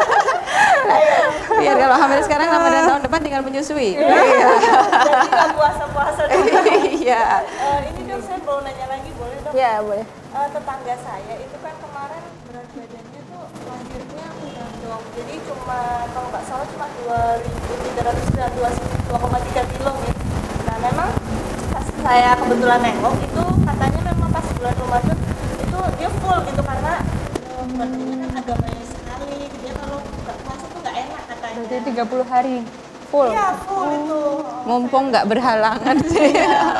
Biar kalau hamil sekarang Ramadan tahun depan tinggal menyusui. Jadi nggak puasa-puasa dulu. Iya. Eh, ini dok, saya mau nanya lagi, boleh dok? Ya boleh. Eh, tetangga saya itu kan kemarin berat badannya tuh lahirnya udah dok, jadi cuma kalau nggak salah cuma dua ribu tiga ratus dua koma tiga kilo nih. Nah memang pas saya kebetulan nengok itu katanya memang pas bulan Ramadan itu dia full gitu karena eh, badannya kan agak banyak sekali, dia kalau nggak puasa tuh nggak enak katanya. Berarti tiga puluh hari full. Iya full itu. Mumpung nggak berhalangan sih.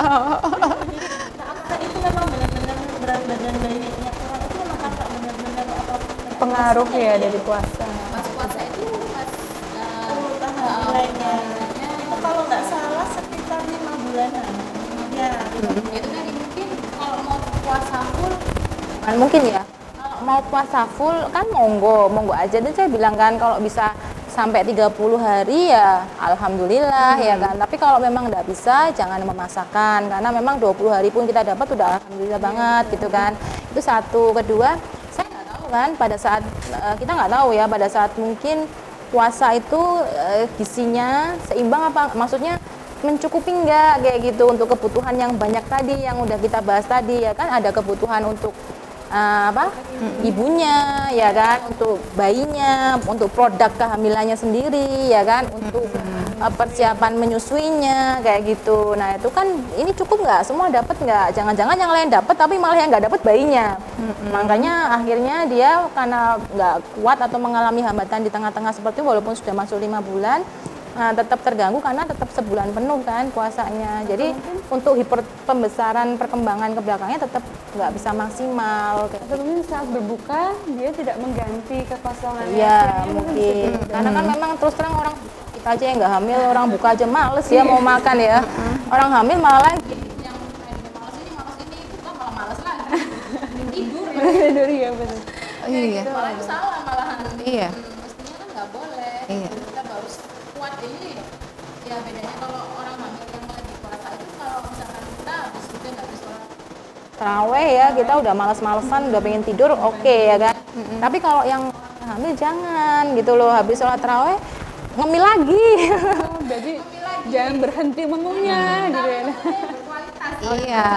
Nah apakah itu memang benar-benar berat badan bayinya kurang, itu memang kakak benar-benar apa? Pengaruh ya dari puasa. Pas puasa itu pas Urutan hamilnya itu kalau nggak salah sekitar lima bulanan. Ya. itu tadi mungkin kalau mau puasa full kan mungkin ya kalau mau puasa full kan monggo monggo aja, dan saya bilang kan kalau bisa sampai tiga puluh hari ya alhamdulillah ya kan, tapi kalau memang nggak bisa jangan memaksakan karena memang dua puluh hari pun kita dapat udah alhamdulillah banget gitu kan. Itu satu. Kedua, saya nggak tahu kan pada saat eh, kita nggak tahu ya pada saat mungkin puasa itu eh, gizinya seimbang apa, maksudnya mencukupi enggak kayak gitu untuk kebutuhan yang banyak tadi yang udah kita bahas tadi ya kan. Ada kebutuhan untuk uh, apa ibunya ya kan, untuk bayinya, untuk produk kehamilannya sendiri ya kan, untuk uh, persiapan menyusuinya kayak gitu. Nah itu kan ini cukup nggak, semua dapat nggak, jangan-jangan yang lain dapat tapi malah yang nggak dapat bayinya. Makanya akhirnya dia karena nggak kuat atau mengalami hambatan di tengah-tengah seperti itu, walaupun sudah masuk lima bulan Nah, tetap terganggu karena tetap sebulan penuh kan puasanya. Jadi untuk hiper pembesaran perkembangan ke belakangnya tetap nggak bisa maksimal. Atau mungkin saat berbuka dia tidak mengganti kekosongan. Iya mungkin. Karena kan memang terus terang orang kita aja yang nggak hamil, orang buka aja males ya mau makan ya. Orang hamil malah lagi. Yang males ini males ini buka malah males lagi. Tidur ya. Tidur ya betul. Iya. Malah itu salah malahan. Iya. Mestinya kan nggak boleh. Iya. Kita harus kuat ini. Ya bedanya kalau orang hamil yang lagi puasa itu kalau misalkan kita habis itu nggak bisa sholat taraweh ya, kita udah males-malesan, udah pengen tidur, oke okay, ya kan. Mm-hmm. Tapi kalau yang hamil jangan gitu loh, habis sholat taraweh ngemil lagi. Oh, jadi jangan berhenti mengunyah gitu ya. Iya.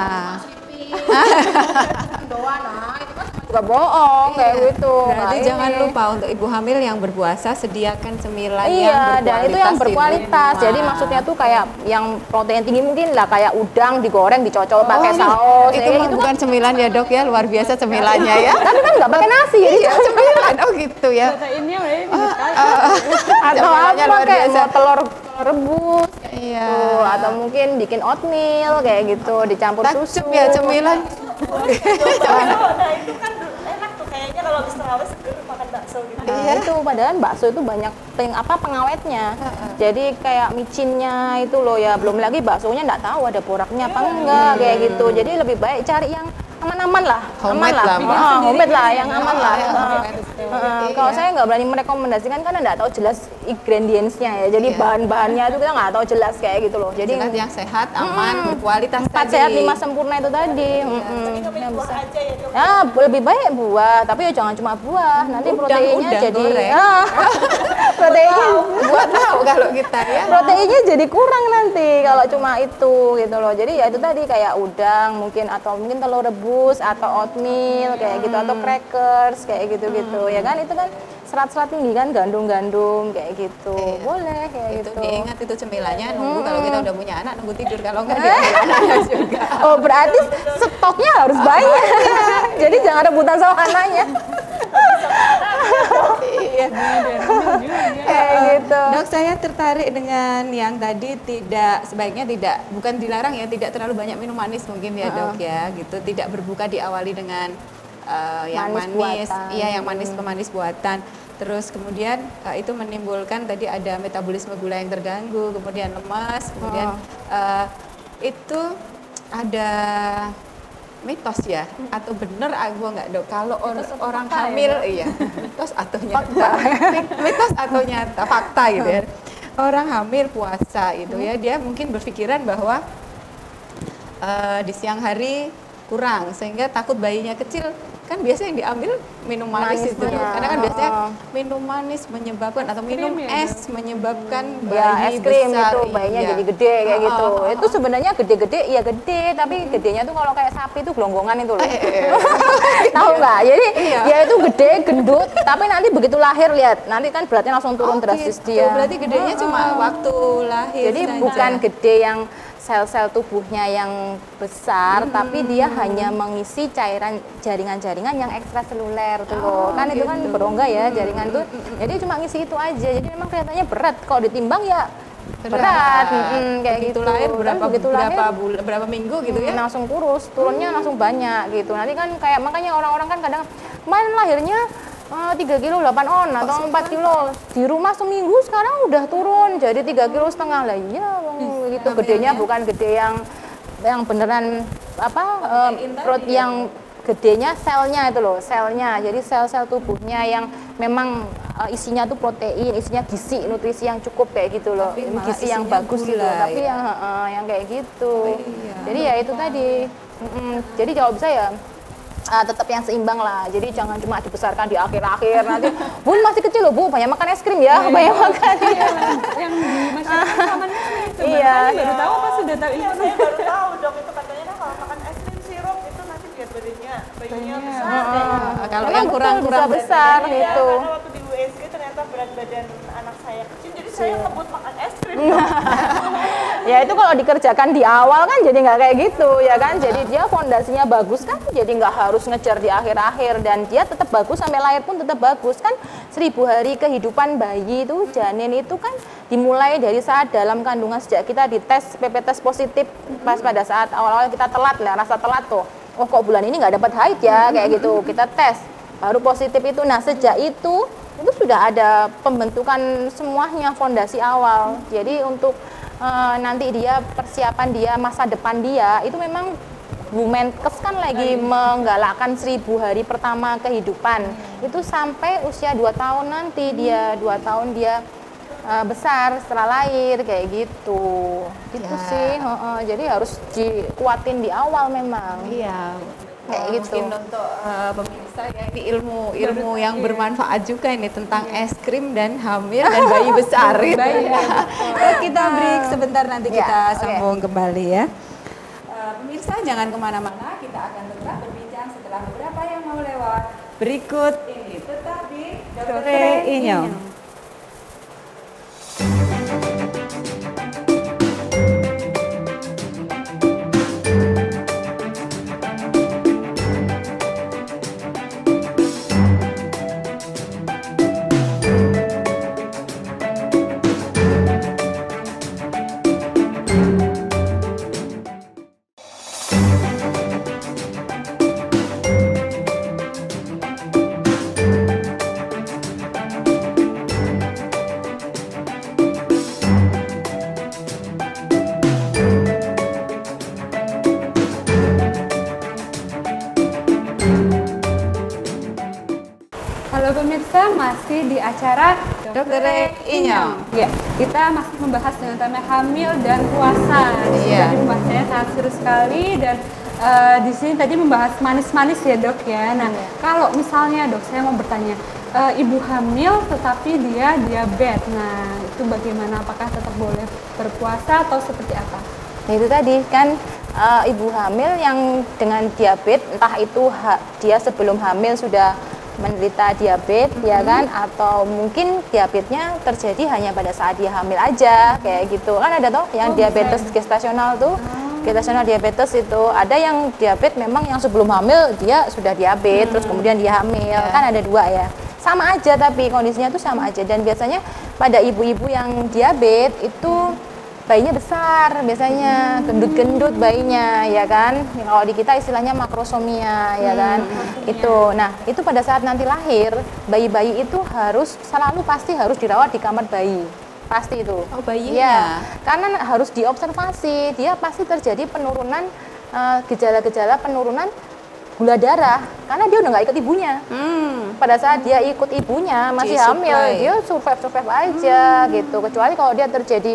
Doa nah itu kan juga bohong kayak gitu. Berarti Nah, jangan ini. lupa untuk ibu hamil yang berpuasa sediakan cemilan yang Iya, berkualitas. dan itu yang di berkualitas. rumah. Jadi maksudnya tuh kayak yang protein tinggi mungkin lah, kayak udang digoreng dicocol pakai saus. Itu kayak mah gitu bukan cemilan ya dok ya, luar biasa cemilannya ya. kan. Tapi kan nggak pakai nasi ya. Iya cemilan, oh gitu ya. Proteinnya berarti bisa sekali. Atau Cemilannya apa luar kayak biasa. mau telur telur rebus Iya. tuh, atau mungkin bikin oatmeal kayak gitu dicampur susu. Takjub ya cemilan. Nah itu kan enak tuh kayaknya kalau habis terawih seger makan bakso gitu. Iya. Itu padahal bakso itu banyak peng, apa pengawetnya. Jadi kayak micinnya itu loh ya, belum lagi baksonya nggak tahu ada boraknya apa enggak kayak gitu. Jadi lebih baik cari yang aman-aman lah, aman Homemade lah, lah, Mbak. Ah, homemade lah, yang aman lah. Yang Ah. homemade. Ah, kalau saya nggak berani merekomendasikan karena nggak tahu jelas ingredientsnya ya. Jadi Iya. bahan-bahannya itu kita nggak tahu jelas kayak gitu loh. Jadi Jelas yang sehat, aman, Mm, berkualitas empat tadi. sehat lima sempurna itu tadi. Mm-mm. Tapi ngambil Yang buah bisa. aja ya dok. Ya, lebih baik buah, tapi ya jangan cuma buah. Nanti Udang, proteinnya udang jadi goreng. Ah, proteinnya Buat tahu kalau kita ya. proteinnya jadi kurang nanti kalau cuma itu gitu loh. Jadi ya itu tadi kayak udang mungkin, atau mungkin telur rebus atau oatmeal kayak gitu, atau crackers kayak gitu-gitu ya kan. Itu kan serat-serat tinggi kan, gandum-gandum kayak gitu. Iya. Boleh kayak Itu gitu. diingat itu cemilannya, nunggu kalau kita udah punya anak nunggu tidur, kalau enggak diambil anaknya juga. Oh, berarti stoknya harus banyak. Jadi jangan rebutan sama anaknya. Iya. Kayak gitu. Dok, saya tertarik dengan yang tadi, tidak sebaiknya tidak, bukan dilarang ya, tidak terlalu banyak minum manis mungkin ya dok ya, gitu. Tidak berbuka diawali dengan uh, yang Manis manis, buatan. iya yang manis pemanis buatan. Terus kemudian uh, itu menimbulkan tadi ada metabolisme gula yang terganggu, kemudian lemas, kemudian uh, itu ada mitos ya atau benar aku nggak dok kalau or, orang hamil ya, iya mitos atau nyata mitos atau nyata fakta gitu ya orang hamil puasa itu ya dia mungkin berpikiran bahwa uh, di siang hari kurang sehingga takut bayinya kecil kan biasanya yang diambil minum manis, manis itu dok karena kan biasanya minum manis menyebabkan atau minum krim, es ya, menyebabkan bayi ya, es krim besar, itu bayinya iya. jadi gede kayak oh, gitu oh, oh, itu sebenarnya gede-gede ya gede tapi hmm. gedenya tuh kalau kayak sapi itu gelonggongan itu loh eh, eh, eh. tahu nggak jadi iya. ya itu gede gendut tapi nanti begitu lahir lihat nanti kan beratnya langsung turun oh, drastis gitu. dia Berarti gedenya oh, cuma oh. waktu lahir jadi saja. Bukan gede yang sel-sel tubuhnya yang besar, hmm. tapi dia hanya mengisi cairan jaringan-jaringan yang ekstraseluler tuh loh. Oh, kan gitu. Itu kan berongga ya jaringan tuh. Jadi cuma ngisi itu aja. Jadi memang kelihatannya berat. Kalau ditimbang ya berat. berat. Hmm, kayak begitu gitu. lahir berapa begitu berapa lahir, bulan berapa minggu gitu ya? Langsung kurus, turunnya hmm. langsung banyak gitu. Nanti kan kayak makanya orang-orang kan kadang kemarin lahirnya Uh, tiga kilo delapan on atau empat kilo di rumah seminggu sekarang udah turun jadi tiga kilo setengah lah iya gitu gedenya bukan gede yang yang beneran apa uh, perut yang gedenya selnya itu loh selnya jadi sel-sel tubuhnya yang memang uh, isinya tuh protein isinya gizi nutrisi yang cukup kayak gitu loh gizi yang bagus gitu tapi yang uh, yang kayak gitu oh, iya. Jadi ya itu tadi mm-mm. Jadi kalau bisa ya Uh, tetap yang seimbang lah, jadi jangan cuma dibesarkan di akhir-akhir nanti Bun masih kecil loh Bu, banyak makan es krim ya, banyak makan iya, yang di masyarakat zamannya itu iya, baru, baru tahu apa sudah tahu iya, saya baru tahu dok itu katanya nah, kalau makan es krim sirup itu nanti biar badannya bayinya besar uh, uh, kalau yang kurang-kurang besar gitu ya, karena waktu di U S G ternyata berat badan anak saya kecil jadi saya kebut makan es krim ya itu kalau dikerjakan di awal kan jadi nggak kayak gitu ya kan jadi dia fondasinya bagus kan jadi nggak harus ngejar di akhir-akhir dan dia tetap bagus sampai lahir pun tetap bagus kan seribu hari kehidupan bayi itu janin itu kan dimulai dari saat dalam kandungan sejak kita dites P P tes positif pas pada saat awal-awal kita telat lah rasa telat tuh oh kok bulan ini nggak dapat haid ya kayak gitu kita tes baru positif itu nah sejak itu itu sudah ada pembentukan semuanya fondasi awal jadi untuk Uh, nanti dia persiapan dia masa depan dia itu memang Bumenkes kan lagi menggalakkan seribu hari pertama kehidupan hmm. itu sampai usia dua tahun nanti dia dua tahun dia uh, besar setelah lahir kayak gitu gitu ya. Sih uh, uh, jadi harus dikuatin di awal memang iya kayak oh, gitu. Mungkin untuk uh, pemirsa ya ini ilmu ilmu yang bermanfaat juga ini tentang es krim dan hamil dan bayi besar. bayi. Ya. Kita break sebentar nanti ya, kita sambung okay. kembali ya. Uh, pemirsa jangan kemana-mana kita akan tetap berbincang setelah beberapa yang mau lewat berikut ini tetap di Dokter Inyong. Masih di acara Dokter Inyong. Ya, kita masih membahas dengan tema hamil dan puasa. Iya. Jadi pembahasannya sangat seru sekali dan uh, di sini tadi membahas manis-manis ya dok ya. Nah, iya. Kalau misalnya dok saya mau bertanya, uh, ibu hamil tetapi dia diabetes. Nah, itu bagaimana? Apakah tetap boleh berpuasa atau seperti apa? Nah itu tadi kan uh, ibu hamil yang dengan diabetes, entah itu ha dia sebelum hamil sudah menderita diabetes mm-hmm. ya kan atau mungkin diabetesnya terjadi hanya pada saat dia hamil aja kayak gitu kan ada toh yang oh, diabetes okay. gestasional tuh oh. gestasional diabetes itu ada yang diabetes memang yang sebelum hamil dia sudah diabetes hmm. terus kemudian dia hamil yeah. kan ada dua ya sama aja tapi kondisinya tuh sama aja dan biasanya pada ibu-ibu yang diabetes itu bayinya besar biasanya gendut-gendut bayinya ya kan kalau di kita istilahnya makrosomia ya kan hmm, itu nah itu pada saat nanti lahir bayi-bayi itu harus selalu pasti harus dirawat di kamar bayi pasti itu. Oh, bayinya. Iya, karena harus diobservasi, dia pasti terjadi penurunan uh, gejala-gejala penurunan gula darah, karena dia udah nggak ikut ibunya. Hmm. Pada saat dia ikut ibunya masih Dia hamil, supply. dia survive-survive aja gitu. Kecuali kalau dia terjadi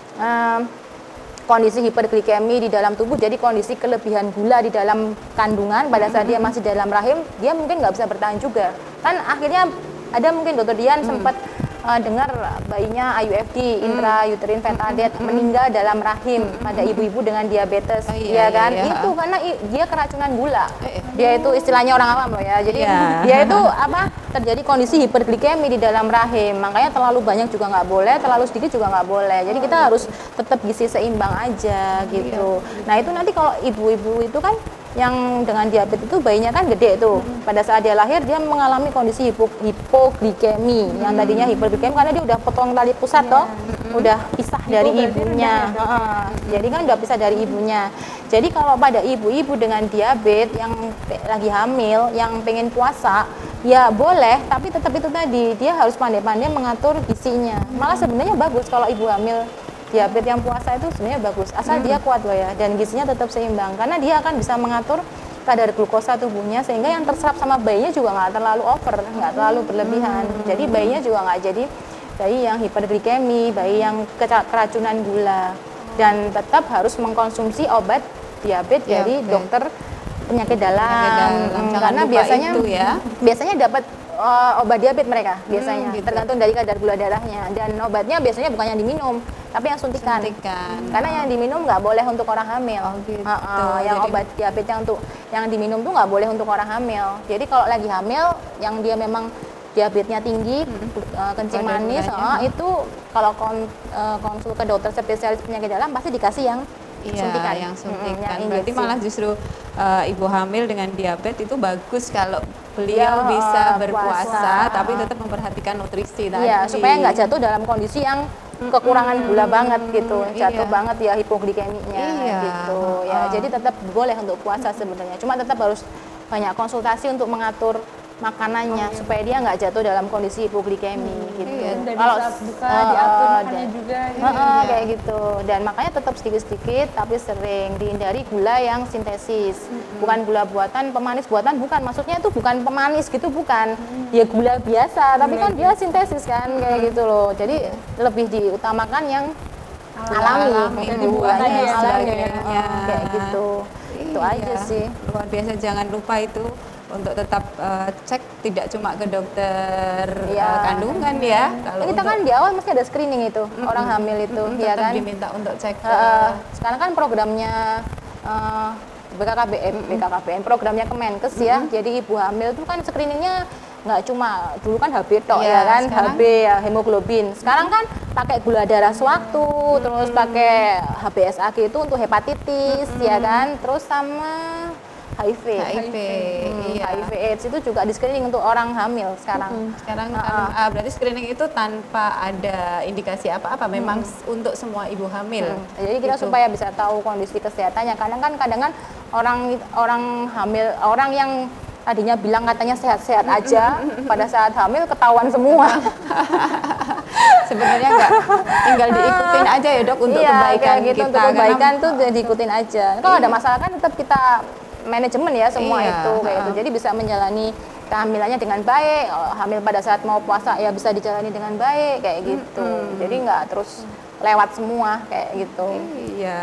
um, kondisi hiperglikemi di dalam tubuh, jadi kondisi kelebihan gula di dalam kandungan pada saat dia masih dalam rahim, dia mungkin nggak bisa bertahan juga. Kan akhirnya ada mungkin dokter Dian sempat uh, dengar bayinya I U F D, intrauterine fetal death, meninggal dalam rahim pada ibu-ibu dengan diabetes, Oh, iya, ya kan? iya, iya. Itu karena i- dia keracunan gula. Dia itu istilahnya orang awam loh ya. Jadi Iya. dia itu apa? Terjadi kondisi hiperglikemi di dalam rahim. Makanya terlalu banyak juga nggak boleh, terlalu sedikit juga nggak boleh. Jadi kita harus tetap gizi seimbang aja gitu. Nah itu nanti kalau ibu-ibu itu kan yang dengan diabetes itu bayinya kan gede tuh. Pada saat dia lahir dia mengalami kondisi hipo, hipoglikemi. Yang tadinya hiperglikemi karena dia udah potong tali pusat toh, udah pisah dari ibunya. Heeh. Jadi kan udah pisah dari ibunya. Jadi kalau pada ibu-ibu dengan diabetes yang pe- lagi hamil, yang pengen puasa, ya boleh, tapi tetap itu tadi dia harus pandai-pandai mengatur gizinya. Malah sebenarnya bagus kalau ibu hamil diabetes yang puasa itu sebenarnya bagus, asal dia kuat loh ya, dan gizinya tetap seimbang, karena dia akan bisa mengatur kadar glukosa tubuhnya sehingga yang terserap sama bayinya juga nggak terlalu over, nggak terlalu berlebihan. Jadi bayinya juga nggak jadi bayi yang hiperglikemi, bayi yang keca- keracunan gula, dan tetap harus mengkonsumsi obat diabetes dari Diabetes. dokter penyakit dalam, Penyakit dalam. Hmm, Jangan karena lupa biasanya itu ya. biasanya dapat uh, obat diabetes mereka biasanya, Hmm, gitu. tergantung dari kadar gula darahnya, dan obatnya biasanya bukan yang diminum tapi yang suntikan, Suntikan. karena yang diminum nggak boleh untuk orang hamil. Oh, gitu. Uh-uh, yang Jadi- obat diabetes yang untuk yang diminum tuh nggak boleh untuk orang hamil. Jadi kalau lagi hamil yang dia memang diabetesnya tinggi, uh, kencing Kadar manis, gulanya, uh, itu kalau kon- uh, konsul ke dokter spesialis penyakit dalam pasti dikasih yang Iya, suntikan. yang Mm-mm, suntikan. yang Berarti injeksi. malah justru uh, ibu hamil dengan diabetes itu bagus kalau beliau Ya, bisa uh, berpuasa, puasa. tapi tetap memperhatikan nutrisi tadi. Iya, supaya nggak jatuh dalam kondisi yang kekurangan gula banget gitu, jatuh iya. banget ya hipoglikeminya Iya, gitu. Ya, heeh. jadi tetap boleh untuk puasa sebenarnya. Cuma tetap harus banyak konsultasi untuk mengatur makanannya supaya dia nggak jatuh dalam kondisi hipoglikemi gitu. Iya. Dari Kalau saat buka eh, diatur eh, makannya dan- juga gitu. Heeh, Iya. kayak gitu. Dan makanya tetap sedikit-sedikit tapi sering, dihindari gula yang sintesis. Bukan gula buatan, pemanis buatan bukan. Maksudnya itu bukan pemanis gitu, bukan. Ya gula biasa, tapi kan dia sintesis kan kayak gitu loh. Jadi lebih diutamakan yang alami, Alami, jadi buahnya buahnya dan alami sebagainya. Heeh, kayak gitu. Itu Iya, aja sih. Luar biasa, jangan lupa itu untuk tetap uh, cek tidak cuma ke dokter Iya. uh, kandungan ya. Kalau Kita untuk- kan di awal mesti ada screening itu, orang hamil itu, Mm, ya tetap kan? diminta untuk cek ke Heeh. Sekarang kan programnya eh, B K K B N, B K K B N, programnya Kemenkes ya. Jadi ibu hamil itu kan screeningnya nggak cuma dulu kan H B tok Iya, ya kan, sekarang- H B ya hemoglobin. Sekarang kan pakai gula darah sewaktu, terus pakai H B S A G itu untuk hepatitis ya kan, terus sama H I V. H I V. Hmm, Iya. H I V AIDS itu juga di screening untuk orang hamil sekarang. Sekarang kan, Heeh. ah, berarti screening itu tanpa ada indikasi apa-apa, memang s- untuk semua ibu hamil. Hmm, Jadi kita Gitu. supaya bisa tahu kondisi kesehatannya. Kadang kan kadang kan orang orang hamil, orang yang tadinya bilang katanya sehat-sehat aja, pada saat hamil ketahuan semua. Sebenarnya enggak, tinggal diikutin aja ya dok untuk Iya, kebaikan kayak gitu, kita. untuk karena- kebaikan tuh diikutin aja. Kalau ada masalah kan tetap kita manajemen ya semua Iya, itu kayak gitu. heeh. Jadi bisa menjalani kehamilannya dengan baik. Kalau hamil pada saat mau puasa ya bisa dijalani dengan baik kayak gitu. Jadi nggak terus lewat semua kayak gitu. Iya.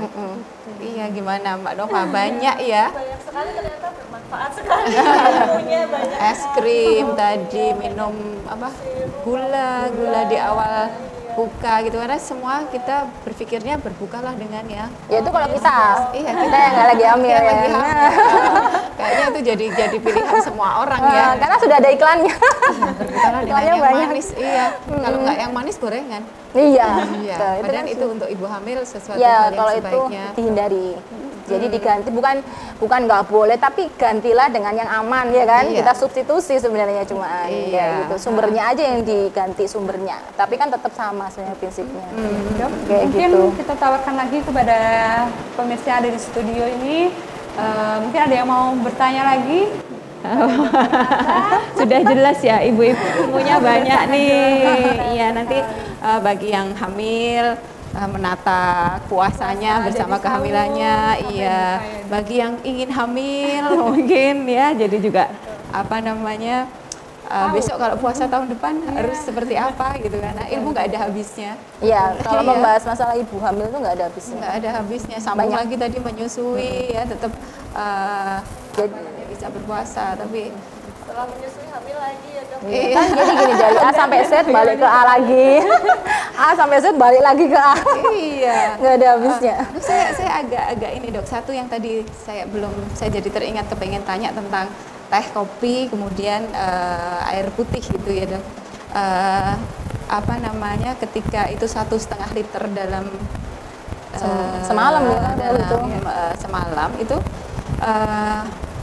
Iya, gimana Mbak Nova? Banyak ya. Banyak sekali ternyata bermanfaat sekali. Ilmunya banyak. Es krim tadi, minum apa? Gula, gula di awal buka gitu, karena semua kita berpikirnya berbukalah dengan ya. Ya itu kalau kita, Iya, kita yang nggak lagi hamil Yang ya. lagi hamil. Kayaknya itu jadi jadi pilihan semua orang ya. Nah, karena sudah ada iklannya. Berbukalah dengan Iklannya yang banyak. manis. Iya. Kalau nggak yang manis gorengan. Iya. Iya. Nah, itu Padahal kan itu untuk ibu hamil sesuatu ya hal yang kalau itu sebaiknya. dihindari. Jadi diganti, bukan bukan nggak boleh, tapi gantilah dengan yang aman ya kan. Iya. Kita substitusi sebenarnya cuma Iya. kayak gitu. Sumbernya aja yang diganti sumbernya. Tapi kan tetap sama sebenarnya prinsipnya. Dok, Kayak mungkin gitu. kita tawarkan lagi kepada pemirsa yang ada di studio ini. Eh, mungkin ada yang mau bertanya lagi Sudah jelas ya, ibu-ibu ilmunya banyak nih. Iya, nanti uh, bagi yang hamil uh, menata puasanya bersama kehamilannya. Iya, bagi yang ingin hamil mungkin ya, jadi juga apa namanya uh, besok kalau puasa tahun depan harus seperti apa gitu kan. Nah, ilmu nggak ada habisnya. Iya, kalau Iya. membahas masalah ibu hamil itu nggak ada habisnya. Nggak ada habisnya. Sambung Banyak. lagi tadi menyusui ya, tetap uh, Jadi- apa namanya, bisa berpuasa, tapi Setelah menyusui hamil lagi ya dok. iya. Kan jadi gini, dari A sampai Z balik ke A lagi. A sampai Z balik lagi ke A. Iya. Nggak ada habisnya. Uh, saya saya agak-agak ini dok, satu yang tadi saya belum, saya jadi teringat kepengen tanya tentang teh, kopi, kemudian uh, air putih gitu ya dok. Uh, apa namanya, ketika itu satu setengah liter dalam uh, Semalam ya, dalam itu. uh, semalam itu uh,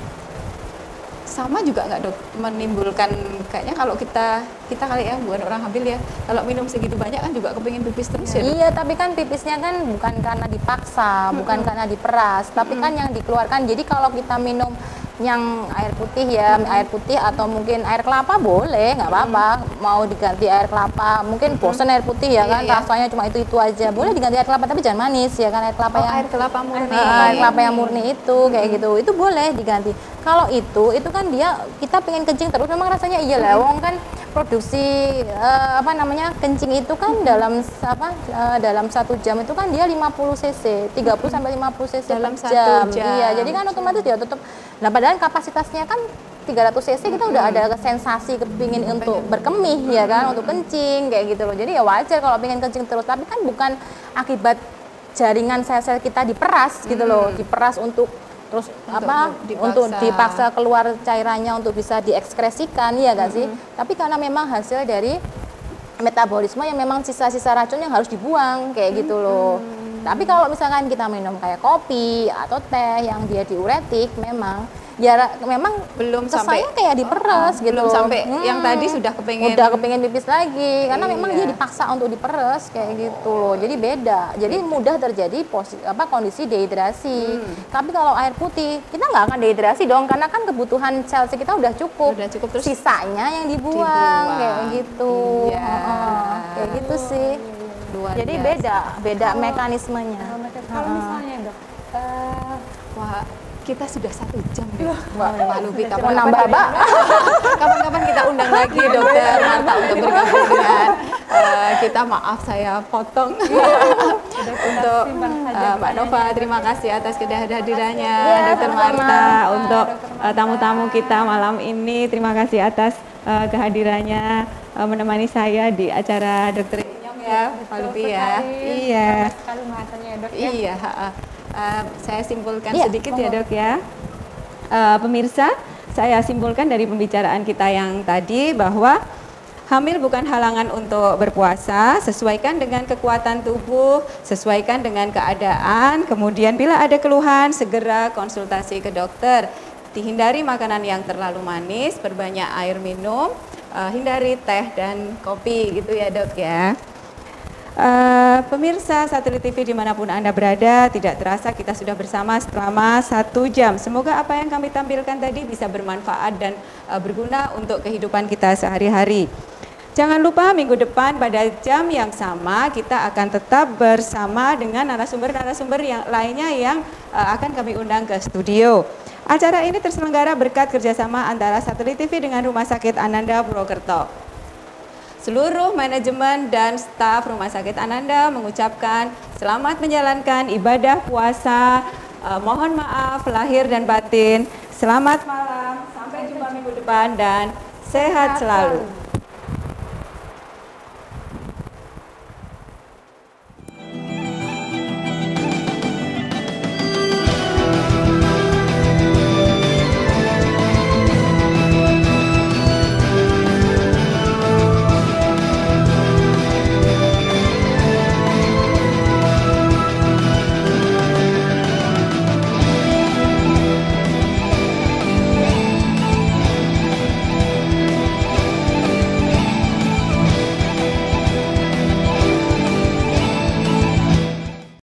sama juga nggak dok, menimbulkan kayaknya kalau kita kita kali ya, bukan orang hamil ya, kalau minum segitu banyak kan juga kepingin pipis terus ya dok? Iya, tapi kan pipisnya kan bukan karena dipaksa, bukan karena diperas, tapi kan yang dikeluarkan. Jadi kalau kita minum yang air putih ya, air putih atau mungkin air kelapa boleh, nggak apa-apa. Mau diganti air kelapa, mungkin bosan air putih ya kan, Iya, iya. rasanya cuma itu-itu aja. Boleh diganti air kelapa, tapi jangan manis ya kan, air kelapa Oh, yang air kelapa murni. Ah, air kelapa yang murni itu kayak gitu, itu boleh diganti. Kalau itu, itu kan dia kita pengen kencing terus, memang rasanya iya lah, wong kan produksi eh, apa namanya kencing itu kan dalam s- apa eh, dalam satu jam itu kan dia lima puluh cc, tiga puluh sampai lima puluh cc Dalam per satu jam. Iya, jadi kan otomatis dia tutup. Nah, padahal kapasitasnya kan tiga ratus cc, kita udah ada sensasi kepingin untuk berkemih ya kan, untuk kencing kayak gitu loh. Jadi ya wajar kalau pengen kencing terus, tapi kan bukan akibat jaringan sel-sel kita diperas gitu loh, diperas untuk terus apa dipaksa. untuk dipaksa keluar cairannya untuk bisa diekskresikan ya gak sih? Tapi karena memang hasil dari metabolisme yang memang sisa-sisa racun yang harus dibuang kayak gitu loh. Tapi kalau misalkan kita minum kayak kopi atau teh yang dia diuretik, memang ya ra- memang Belum kesannya sampai- kayak diperes Oh, gitu. belum sampai Hmm. yang tadi sudah kepengen- udah kepengen pipis lagi karena memang Iya. dia dipaksa untuk diperes kayak gitu loh. Jadi beda. Jadi mudah terjadi posi, apa kondisi dehidrasi. Hmm. Tapi kalau air putih kita nggak akan dehidrasi dong, karena kan kebutuhan sel kita udah cukup. Udah cukup, terus sisanya yang dibuang, dibuang. kayak gitu. Iya. Heeh, kayak gitu sih. luar Jadi biasa. beda, beda mekanismenya. Kalau misalnya dok, eh, Wah, kita sudah satu jam deh. Wah, Pak Lubi, Mau kapan-kapan nambah kita- kapan-kapan kita undang lagi dokter Marta untuk bergabung dengan eh, kita. Maaf saya potong untuk eh, Mbak Nova. Terima kasih atas kehadirannya dokter Marta, untuk eh, tamu-tamu kita malam ini. Terima kasih atas eh, kehadirannya, eh, menemani saya di acara dokter Inyong ya, Pak Lubi ya. Iya. sekali bahasanya ya dok ya. Iya, ha, ha. Uh, saya simpulkan Iya, sedikit ya dok ya. Uh, pemirsa, saya simpulkan dari pembicaraan kita yang tadi bahwa hamil bukan halangan untuk berpuasa. Sesuaikan dengan kekuatan tubuh, sesuaikan dengan keadaan. Kemudian bila ada keluhan, segera konsultasi ke dokter. Dihindari makanan yang terlalu manis, perbanyak air minum, uh, hindari teh dan kopi gitu ya dok ya. Uh, pemirsa Satelit T V dimanapun Anda berada, tidak terasa kita sudah bersama selama satu jam. Semoga apa yang kami tampilkan tadi bisa bermanfaat dan uh, berguna untuk kehidupan kita sehari-hari. Jangan lupa minggu depan pada jam yang sama kita akan tetap bersama dengan narasumber-narasumber yang lainnya yang uh, akan kami undang ke studio. Acara ini terselenggara berkat kerjasama antara Satelit T V dengan Rumah Sakit Ananda Purwokerto. Seluruh manajemen dan staf Rumah Sakit Ananda mengucapkan selamat menjalankan ibadah puasa. Eh, mohon maaf lahir dan batin. Selamat malam, sampai jumpa minggu depan dan sehat selalu.